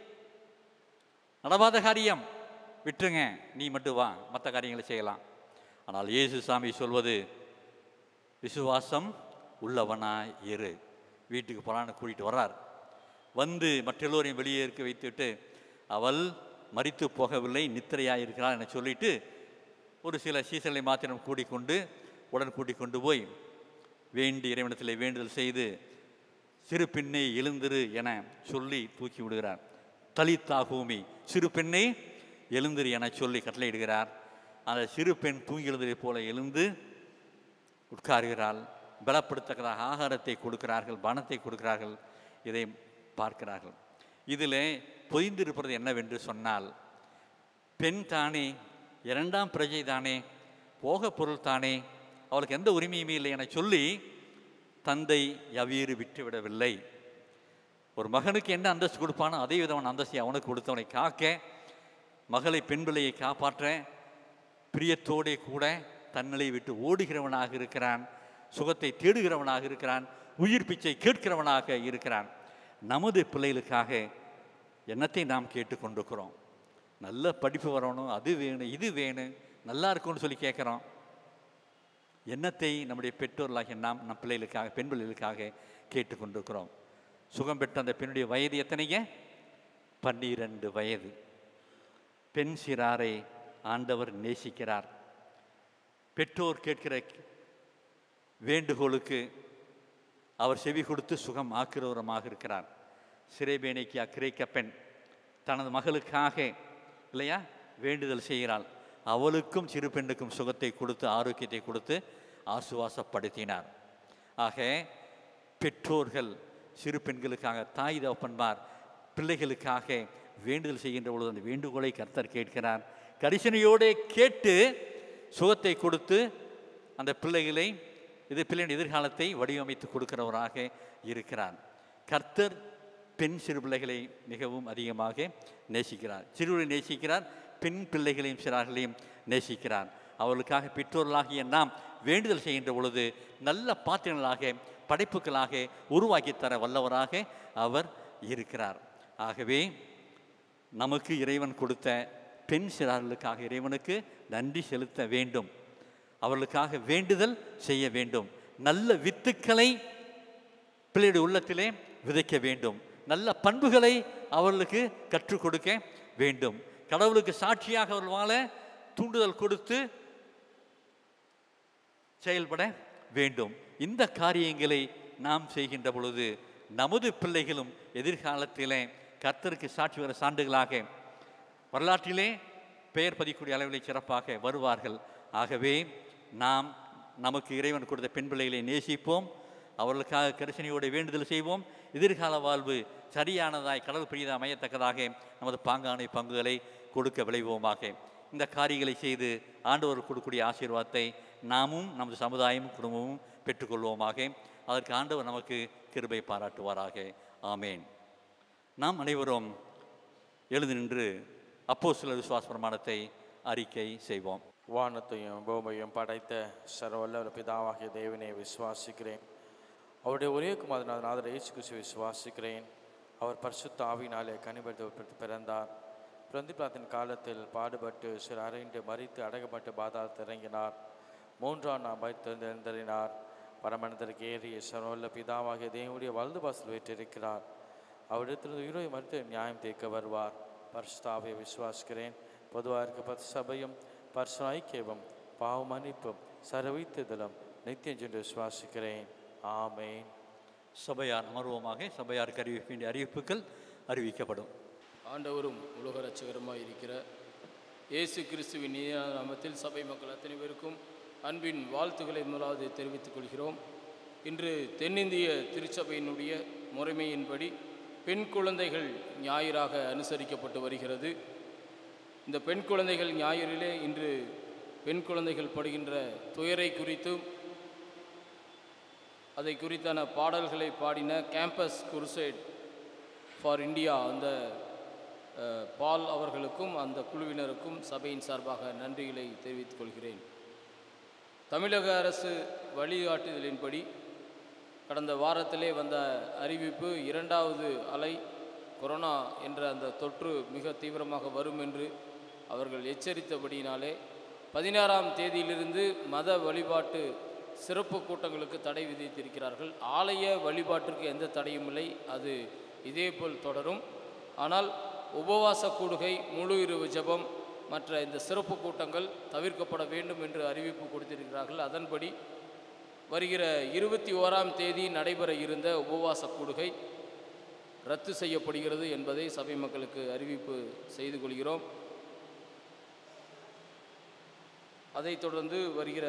நடவாத காரியம், விட்டுருங்க, நீ மட்டும் வா, மற்ற காரியங்களை செய்யலாம். ஆனால் இயேசு சாமி சொல்வது, விசுவாசம் உள்ளவனாய் இரு. வீட்டுக்கு போகலான்னு கூட்டிகிட்டு வர்றார். வந்து மற்ற எல்லோரையும் வெளியே இருக்க வைத்துவிட்டு, அவள் மரித்து போகவில்லை, நித்திரையாக இருக்கிறாள் என சொல்லிட்டு ஒரு சில சீசர்களை மாத்திரம் கூட்டிக்கொண்டு போய் வேண்டி இறைவனத்தில் வேண்டுதல் செய்து, சிறு பெண்ணை எழுந்திரு என சொல்லி தூக்கி விடுகிறார். தலித்தாகூமி, சிறு பெண்ணை எழுந்திரு என சொல்லி கட்டளையிடுகிறார். அந்த சிறு பெண் தூங்கி எழுந்ததை போல எழுந்து உட்காருகிறாள். பலப்படுத்தக்கதாக ஆகாரத்தை கொடுக்கிறார்கள், பணத்தை கொடுக்கிறார்கள். இதை பார்க்கிறார்கள். இதில் பொய்ந்திருப்பது என்னவென்று சொன்னால், பெண் தானே, இரண்டாம் பிரஜை தானே, போக பொருள் தானே, அவளுக்கு எந்த உரிமையுமே இல்லை என சொல்லி தந்தை யவீரு விட்டுவிடவில்லை. ஒரு மகனுக்கு என்ன அந்தஸ்து கொடுப்பானோ அதே விதமான அந்தஸ்தை அவனுக்கு கொடுத்தவனை காக்க, மகளை பெண் பிள்ளையை காப்பாற்ற பிரியத்தோடே கூட தன்னிலை விட்டு ஓடுகிறவனாக இருக்கிறான், சுகத்தை தேடுகிறவனாக இருக்கிறான், உயிர் பிச்சை கேட்கிறவனாக இருக்கிறான். நமது பிள்ளைகளுக்காக என்னத்தை நாம் கேட்டுக்கொண்டிருக்கிறோம்? நல்ல படிப்பு வரணும், அது வேணும், இது வேணும், நல்லா இருக்கும்னு சொல்லி கேட்குறோம். என்னத்தை நம்முடைய பெற்றோர்களாகிய நாம் நம் பிள்ளைகளுக்காக, பெண் பிள்ளைகளுக்காக கேட்டுக்கொண்டிருக்கிறோம்? சுகம் பெற்ற அந்த பெண்ணுடைய வயது எத்தனைங்க? 12 வயது. பெண் சிறாரை ஆண்டவர் நேசிக்கிறார். பெற்றோர் கேட்கிற வேண்டுகோளுக்கு அவர் செவி கொடுத்து சுகம் ஆக்குறவரமாக இருக்கிறார். சிறைபேணிக்கு கிரேக்க பெண் தனது மகளுக்காக இல்லையா வேண்டுதல் செய்கிறாள். அவளுக்கும் சிறு பெண்ணுக்கும் சுகத்தை கொடுத்து ஆரோக்கியத்தை கொடுத்து ஆசுவாசப்படுத்தினார். ஆக பெற்றோர்கள் சிறு பெண்களுக்காக, தாய் தகப்பன்மார் பிள்ளைகளுக்காக வேண்டுதல் செய்கின்ற பொழுது அந்த வேண்டுகோளை கர்த்தர் கேட்கிறார். கரிசனையோடு கேட்டு சுகத்தை கொடுத்து அந்த பிள்ளைகளை பிள்ளையின் எதிர்காலத்தை வடிவமைத்து கொடுக்கிறவராக இருக்கிறார். கர்த்தர் பெண் சிறு பிள்ளைகளை மிகவும் அதிகமாக நேசிக்கிறார். சிறுவரை நேசிக்கிறார், பெண் பிள்ளைகளையும் சிறார்களையும் நேசிக்கிறார். அவர்களுக்காக பெற்றோர்களாகிய நாம் வேண்டுதல் செய்கின்ற பொழுது நல்ல பாத்திரங்களாக, படைப்புகளாக உருவாக்கி தர வல்லவராக அவர் இருக்கிறார். ஆகவே நமக்கு இறைவன் கொடுத்த பெண் சிறார்களுக்காக இறைவனுக்கு நன்றி செலுத்த வேண்டும். அவர்களுக்காக வேண்டுதல் செய்ய வேண்டும். நல்ல வித்துக்களை பிள்ளையுடைய உள்ளத்திலே விதைக்க வேண்டும். நல்ல பண்புகளை அவர்களுக்கு கற்றுக் கொடுக்க வேண்டும். கடவுளுக்கு சாட்சியாக அவர்கள் வாழ தூண்டுதல் கொடுத்து செயல்பட வேண்டும். இந்த காரியங்களை நாம் செய்கின்ற பொழுது நமது பிள்ளைகளும் எதிர்காலத்திலே கர்த்தருக்கு சாட்சி வர சான்றுகளாக வரலாற்றிலே பெயர் பதிக்கூடிய அளவில் சிறப்பாக வருவார்கள். ஆகவே நாம் நமக்கு இறைவன் கொடுத்த பெண் பிள்ளைகளை நேசிப்போம், அவர்களுக்காக கரிசனையோடு வேண்டுதல் செய்வோம். எதிர்கால வாழ்வு சரியானதாய் கடவுள் பிரியதா அமையத்தக்கதாக நமது பாங்கான பங்குகளை கொடுக்க விளைவோமாக. இந்த காரியங்களை செய்து ஆண்டவர் கொடுக்கக்கூடிய ஆசீர்வாதத்தை நாமும் நமது சமுதாயமும் குடும்பமும் பெற்றுக்கொள்வோமாக. அதற்கு ஆண்டவர் நமக்கு கிருபை பாராட்டுவாராக. ஆமேன். நாம் அனைவரும் எழுந்து நின்று அப்போஸ்தலர் விசுவாச பிரமாணத்தை அறிக்கை செய்வோம்.
வானத்தையும் பூமியையும் படைத்த சர்வவல்ல பிதாவாகிய தேவனை விசுவாசிக்கிறேன். அவருடைய ஒரே குமாரநாதர் இயேசு கிறிஸ்துவை விசுவாசிக்கிறேன். அவர் பரிசுத்த ஆவியினாலே கனிபடுத்த பிறந்தார். பிரந்திபாத்தின் காலத்தில் பாடுபட்டு சில அறையின்றி மறித்து அடக்கப்பட்டு பாதாளத்தில் இறங்கினார். 3ஆம் நாள் பயத்திலிருந்து எழுந்தறினார். பரமனதற்கு ஏறிய சர்வவல்ல பிதாவாகிய தேவனுடைய வலது பாசத்தில் வீற்றிருக்கிறார். அவரிடத்திலிருந்து உயிரை மறுத்து நியாயம் தீர்க்க வருவார். பரிசுத்த ஆவியை விசுவாசிக்கிறேன். பொதுவாக இருக்க சபையும் பரிசுத்த ஐக்கியமும் பாவ மன்னிப்பும் சரவித்துதலும் நித்தியம் சென்று விசுவாசிக்கிறேன். ஆமேன்.
சபையார் அமர்வமாக. சபையாருக்கு அறிவிக்க வேண்டிய அறிவிப்புகள் அறிவிக்கப்படும்.
ஆண்டவரும் உலக ரட்சகருமாய் இருக்கிற இயேசு கிறிஸ்துவின் நாமத்தில் சபை மக்கள் அத்தனை பேருக்கும் அன்பின் வாழ்த்துக்களை முதலாவது தெரிவித்துக் கொள்கிறோம். இன்று தென்னிந்திய திருச்சபையினுடைய முறைமையின்படி பெண் குழந்தைகள் ஞாயிறாக அனுசரிக்கப்பட்டு வருகிறது. இந்த பெண் குழந்தைகள் ஞாயிறிலே இன்று பெண் குழந்தைகள் படுகின்ற துயரை குறித்தும் அதை குறித்தான பாடல்களை பாடின கேம்பஸ் குருசைட் ஃபார் இந்தியா அந்த பால் அவர்களுக்கும் அந்த குழுவினருக்கும் சபையின் சார்பாக நன்றிகளை தெரிவித்துக் கொள்கிறேன். தமிழக அரசு வழிகாட்டுதலின்படி கடந்த வாரத்திலே வந்த அறிவிப்பு 2வது அலை கொரோனா என்ற அந்த தொற்று மிக தீவிரமாக வரும் என்று அவர்கள் எச்சரித்தபடியினாலே 16ஆம் தேதியிலிருந்து மத வழிபாட்டு சிறப்பு கூட்டங்களுக்கு தடை விதித்திருக்கிறார்கள். ஆலய வழிபாட்டிற்கு எந்த தடையும் இல்லை, அது இதேபோல் தொடரும். ஆனால் உபவாச கூடுகை, முழு இரவு ஜெபம் மற்ற இந்த சிறப்பு கூட்டங்கள் தவிர்க்கப்பட வேண்டும் என்று அறிவிப்பு கொடுத்திருக்கிறார்கள். அதன்படி வருகிற 21ஆம் தேதி நடைபெற இருந்த உபவாச கூடுகை ரத்து செய்யப்படுகிறது என்பதை சபை மக்களுக்கு அறிவிப்பு செய்து கொள்கிறோம். அதைத் தொடர்ந்து வருகிற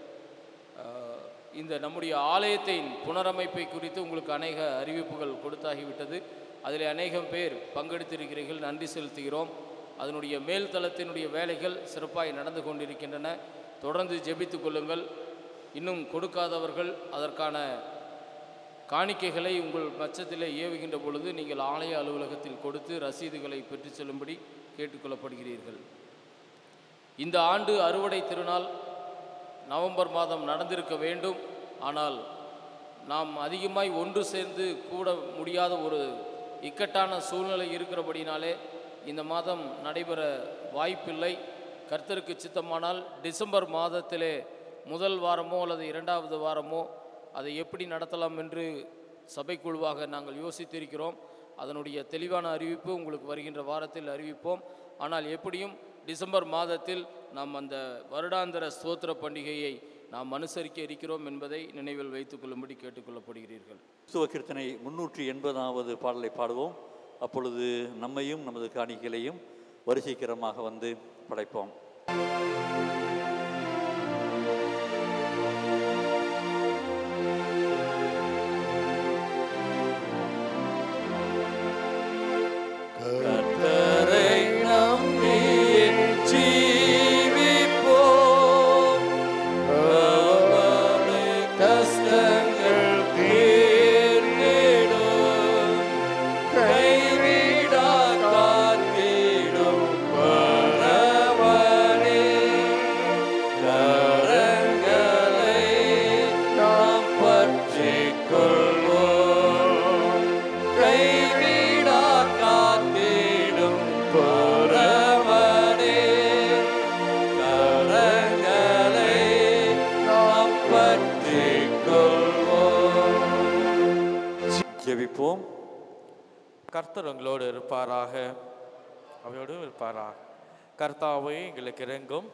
இந்த நம்முடைய ஆலயத்தின் புனரமைப்பை குறித்து உங்களுக்கு அநேக அறிவிப்புகள் கொடுத்தாகிவிட்டது. அதில் அநேகம் பேர் பங்கெடுத்திருக்கிறீர்கள், நன்றி செலுத்துகிறோம். அதனுடைய மேல்தளத்தினுடைய வேலைகள் சிறப்பாக நடந்து கொண்டிருக்கின்றன. தொடர்ந்து ஜெபித்து கொள்ளுங்கள். இன்னும் கொடுக்காதவர்கள் அதற்கான காணிக்கைகளை உங்கள் பட்சத்தில் ஏவுகின்ற பொழுது நீங்கள் ஆலய அலுவலகத்தில் கொடுத்து ரசீதுகளை பெற்று செல்லும்படி கேட்டுக்கொள்ளப்படுகிறீர்கள். இந்த ஆண்டு அறுவடை திருநாள் நவம்பர் மாதம் நடந்திருக்க வேண்டும். ஆனால் நாம் அதிகமாய் ஒன்று சேர்ந்து கூட முடியாத ஒரு இக்கட்டான சூழ்நிலை இருக்கிறபடினாலே இந்த மாதம் நடைபெற வாய்ப்பில்லை. கர்த்தருக்கு சித்தமானால் டிசம்பர் மாதத்திலே முதல் வாரமோ அல்லது 2வது வாரமோ அதை எப்படி நடத்தலாம் என்று சபைக்குழுவாக நாங்கள் யோசித்திருக்கிறோம். அதனுடைய தெளிவான அறிவிப்பு உங்களுக்கு வருகின்ற வாரத்தில் அறிவிப்போம். ஆனால் எப்படியும் டிசம்பர் மாதத்தில் நாம் அந்த வருடாந்திர ஸ்தோத்திர பண்டிகையை நாம் அனுசரிக்க இருக்கிறோம் என்பதை நினைவில் வைத்துக் கொள்ளும்படி கேட்டுக்கொள்ளப்படுகிறீர்கள்.
கீர்த்தனை 380வது பாடலை பாடுவோம். அப்பொழுது நம்மையும் நமது காணிக்கைகளையும் வரிசைக்கிரமாக வந்து படைப்போம். ஜெபிப்போம்.
கர்த்தர் உங்களோடு இருப்பாராக, அவையோடு இருப்பாராக. கர்த்தாவே எங்களுக்கு இறங்கும்,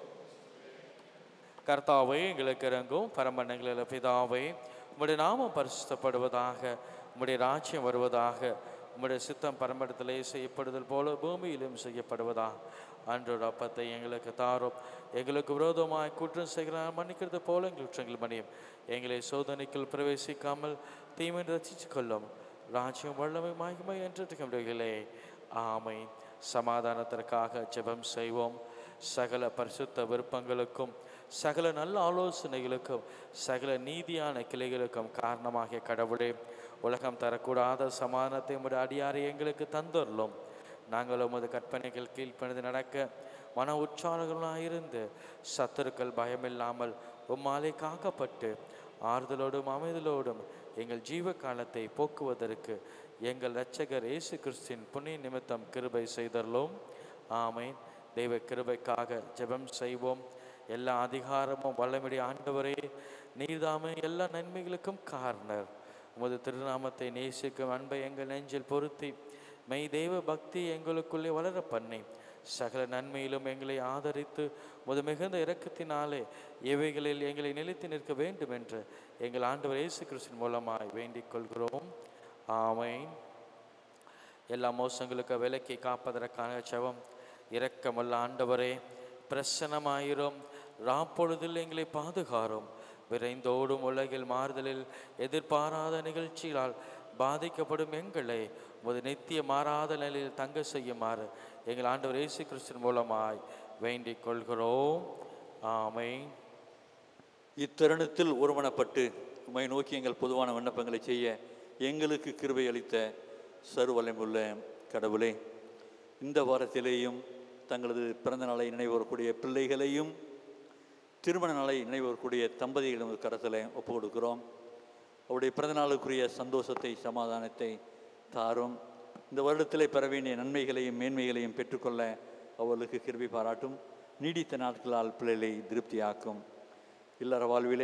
கர்த்தாவே எங்களுக்கு இறங்கும். பரமண்டல பிதாவே, உம்முடைய நாமம் பரிசுத்தப்படுவதாக, உம்முடைய ராஜ்யம் வருவதாக, உம்முடைய சித்தம் பரமண்டத்திலே செய்யப்படுதல் போல பூமியிலும் செய்யப்படுவதாக. அன்றோட அப்பத்தை எங்களுக்கு தாரும், எங்களுக்கு விரோதமாய் குற்றம் செய்கிறார் மன்னிக்கிறது போல எங்கள் குற்றங்கள் மன்னியும். எங்களை சோதனைக்குள் பிரவேசிக்காமல் தீமை ரசித்து கொள்ளும். ராஜ்யம் வல்லமை மகிமை என்று ஆமென். சமாதானத்திற்காக ஜெபம் செய்வோம். சகல பரிசுத்த விருப்பங்களுக்கும் சகல நல்ல ஆலோசனைகளுக்கும் சகல நீதியான கிளைகளுக்கும் காரணமாகிய கடவுளே, உலகம் தரக்கூடாத சமாதானத்தை உம்முடைய அடியாரை எங்களுக்கு தந்துள்ளோம். நாங்கள் உமது கற்பனைகள் கீழ்ப்பணிந்து நடக்க மன உற்சாகங்களாயிருந்து சத்துருக்கள் பயமில்லாமல் உம்மாலே காக்கப்பட்டு ஆறுதலோடும் அமைதலோடும் எங்கள் ஜீவ காலத்தை போக்குவதற்கு எங்கள் இரட்சகர் இயேசு கிறிஸ்துவின் புண்ணிய நிமித்தம் கிருபை செய்தருளோம். ஆமென். தெய்வ கிருபைக்காக ஜெபம் செய்வோம். எல்லா அதிகாரமும் வல்லமையுடைய ஆண்டவரே, நீர்தாமே எல்லா நன்மைகளுக்கும் காரணர். உமது திருநாமத்தை நேசிக்கும் அன்பை எங்கள் நெஞ்சில் பொருத்தி மெய் தெய்வ பக்தி எங்களுக்குள்ளே வளர பண்ணி சகல நன்மையிலும் எங்களை ஆதரித்து உமது மிகுந்த இரக்கத்தினாலே எவைகளில் எங்களை நிலைத்து நிற்க வேண்டும் என்று எங்கள் ஆண்டவர் இயேசு கிறிஸ்துவின் மூலமாய் வேண்டிக் கொள்கிறோம். ஆமென். எல்லா மோசங்களுக்கு விலக்கி காப்பதற்கான ஜெபம். இரக்கமுள்ள ஆண்டவரே, பிரசன்னமாயிரும். ராப்பொழுதில் எங்களை பாதுகாரும். விரைந்தோடும் உலகில் மாறுதலில் எதிர்பாராத நிகழ்ச்சிகளால் பாதிக்கப்படும் எங்களை உமது நித்திய மாறாத நிலையில் தங்க செய்யுமாறு எங்கள் ஆண்டவர் இயேசு கிறிஸ்துவின் மூலமாய் வேண்டிக் கொள்கிறோம். ஆமென்.
இத்தருணத்தில் ஒருமனப்பட்டு உம்மை நோக்கி எங்கள் பொதுவான விண்ணப்பங்களை செய்ய எங்களுக்கு கிருபை அளித்த சர்வவல்லமையுள்ள கடவுளே, இந்த வாரத்திலேயும் தங்களது பிறந்த நாளை நினைவுகூறக்கூடிய பிள்ளைகளையும் திருமண நாளை நினைவுகூறக்கூடிய தம்பதிகளிடம் கரத்தில் ஒப்பு கொடுக்கிறோம். அவருடைய பிறந்த நாளுக்குரிய சந்தோஷத்தை சமாதானத்தை தாரும். இந்த வருடத்திலே பெற வேண்டிய நன்மைகளையும் மேன்மைகளையும் பெற்றுக்கொள்ள அவர்களுக்கு கிருபை பாராட்டும். நீடித்த நாட்களால் பிள்ளைகளை திருப்தியாக்கும். இல்லற வாழ்விலே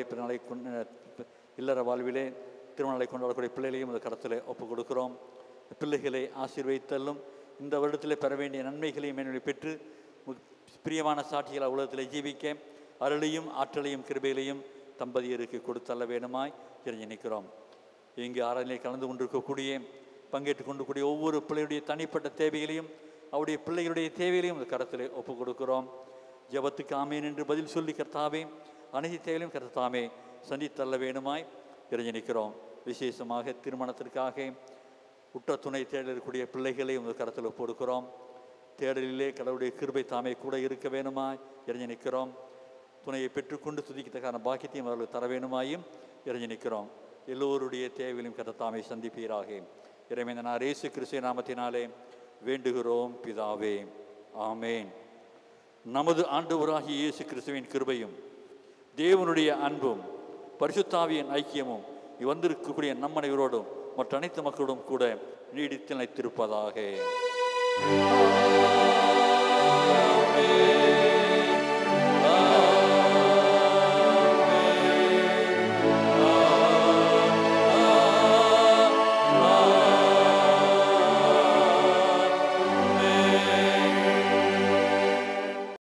திருமணங்களை கொண்டாடக்கூடிய பிள்ளைகளையும் இந்த கரத்தில் ஒப்பு கொடுக்கிறோம். பிள்ளைகளை ஆசீர்வதித்தலும் இந்த வருடத்தில் பெற வேண்டிய நன்மைகளையும் மேன்மை பெற்று பிரியமான சாட்சிகளை உலகத்தில் ஜீவிக்க அருளையும் ஆற்றலையும் கிருபைகளையும் தம்பதியருக்கு கொடுத்தள்ள வேணுமாய் தெரிஞ்சு நிற்கிறோம். இங்கு ஆராதனையில் கலந்து கொண்டிருக்கக்கூடிய பங்கேற்றுக் கொண்டிருக்கூடிய ஒவ்வொரு பிள்ளையுடைய தனிப்பட்ட தேவைகளையும் அவருடைய பிள்ளைகளுடைய தேவைகளையும் இந்த கரத்தில் ஒப்பு கொடுக்கிறோம். ஜெபத்துக்கு ஆமேன் என்று பதில் சொல்லி கர்த்தாவே அனைத்து தேவைகளையும் கர்த்தாவே சந்தித்தள்ள வேணுமாய் தெரிஞ்சு நிற்கிறோம். விசேஷமாக திருமணத்திற்காக உற்ற துணை தேடக்கூடிய பிள்ளைகளை உங்கள் கரத்தில் ஒப்பு கொடுக்கிறோம். தேடலிலே கடவுளுடைய கிருபை தாமே கூட இருக்க வேணுமாய் எரிஞ்சு நிற்கிறோம். துணையை பெற்றுக்கொண்டு துதிக்கத்தக்கான பாக்கியத்தையும் அவர்களுக்கு தர வேணுமாயும் எரிஞ்சு நிற்கிறோம். எல்லோருடைய தேவைகளையும் கர்த்தாவே சந்திப்பீராக. இறைமைந்தனார் இயேசு கிறிஸ்து நாமத்தினாலே வேண்டுகிறோம் பிதாவே. ஆமேன். நமது ஆண்டவராகிய இயேசு கிறிஸ்துவின் கிருபையும் தேவனுடைய அன்பும் பரிசுத்தாவியின் ஐக்கியமும் வந்திருக்கக்கூடிய நம் அனைவரோடும் மற்ற அனைத்து மக்களோடும் கூட நீடித்து நிலைத்திருப்பதாக.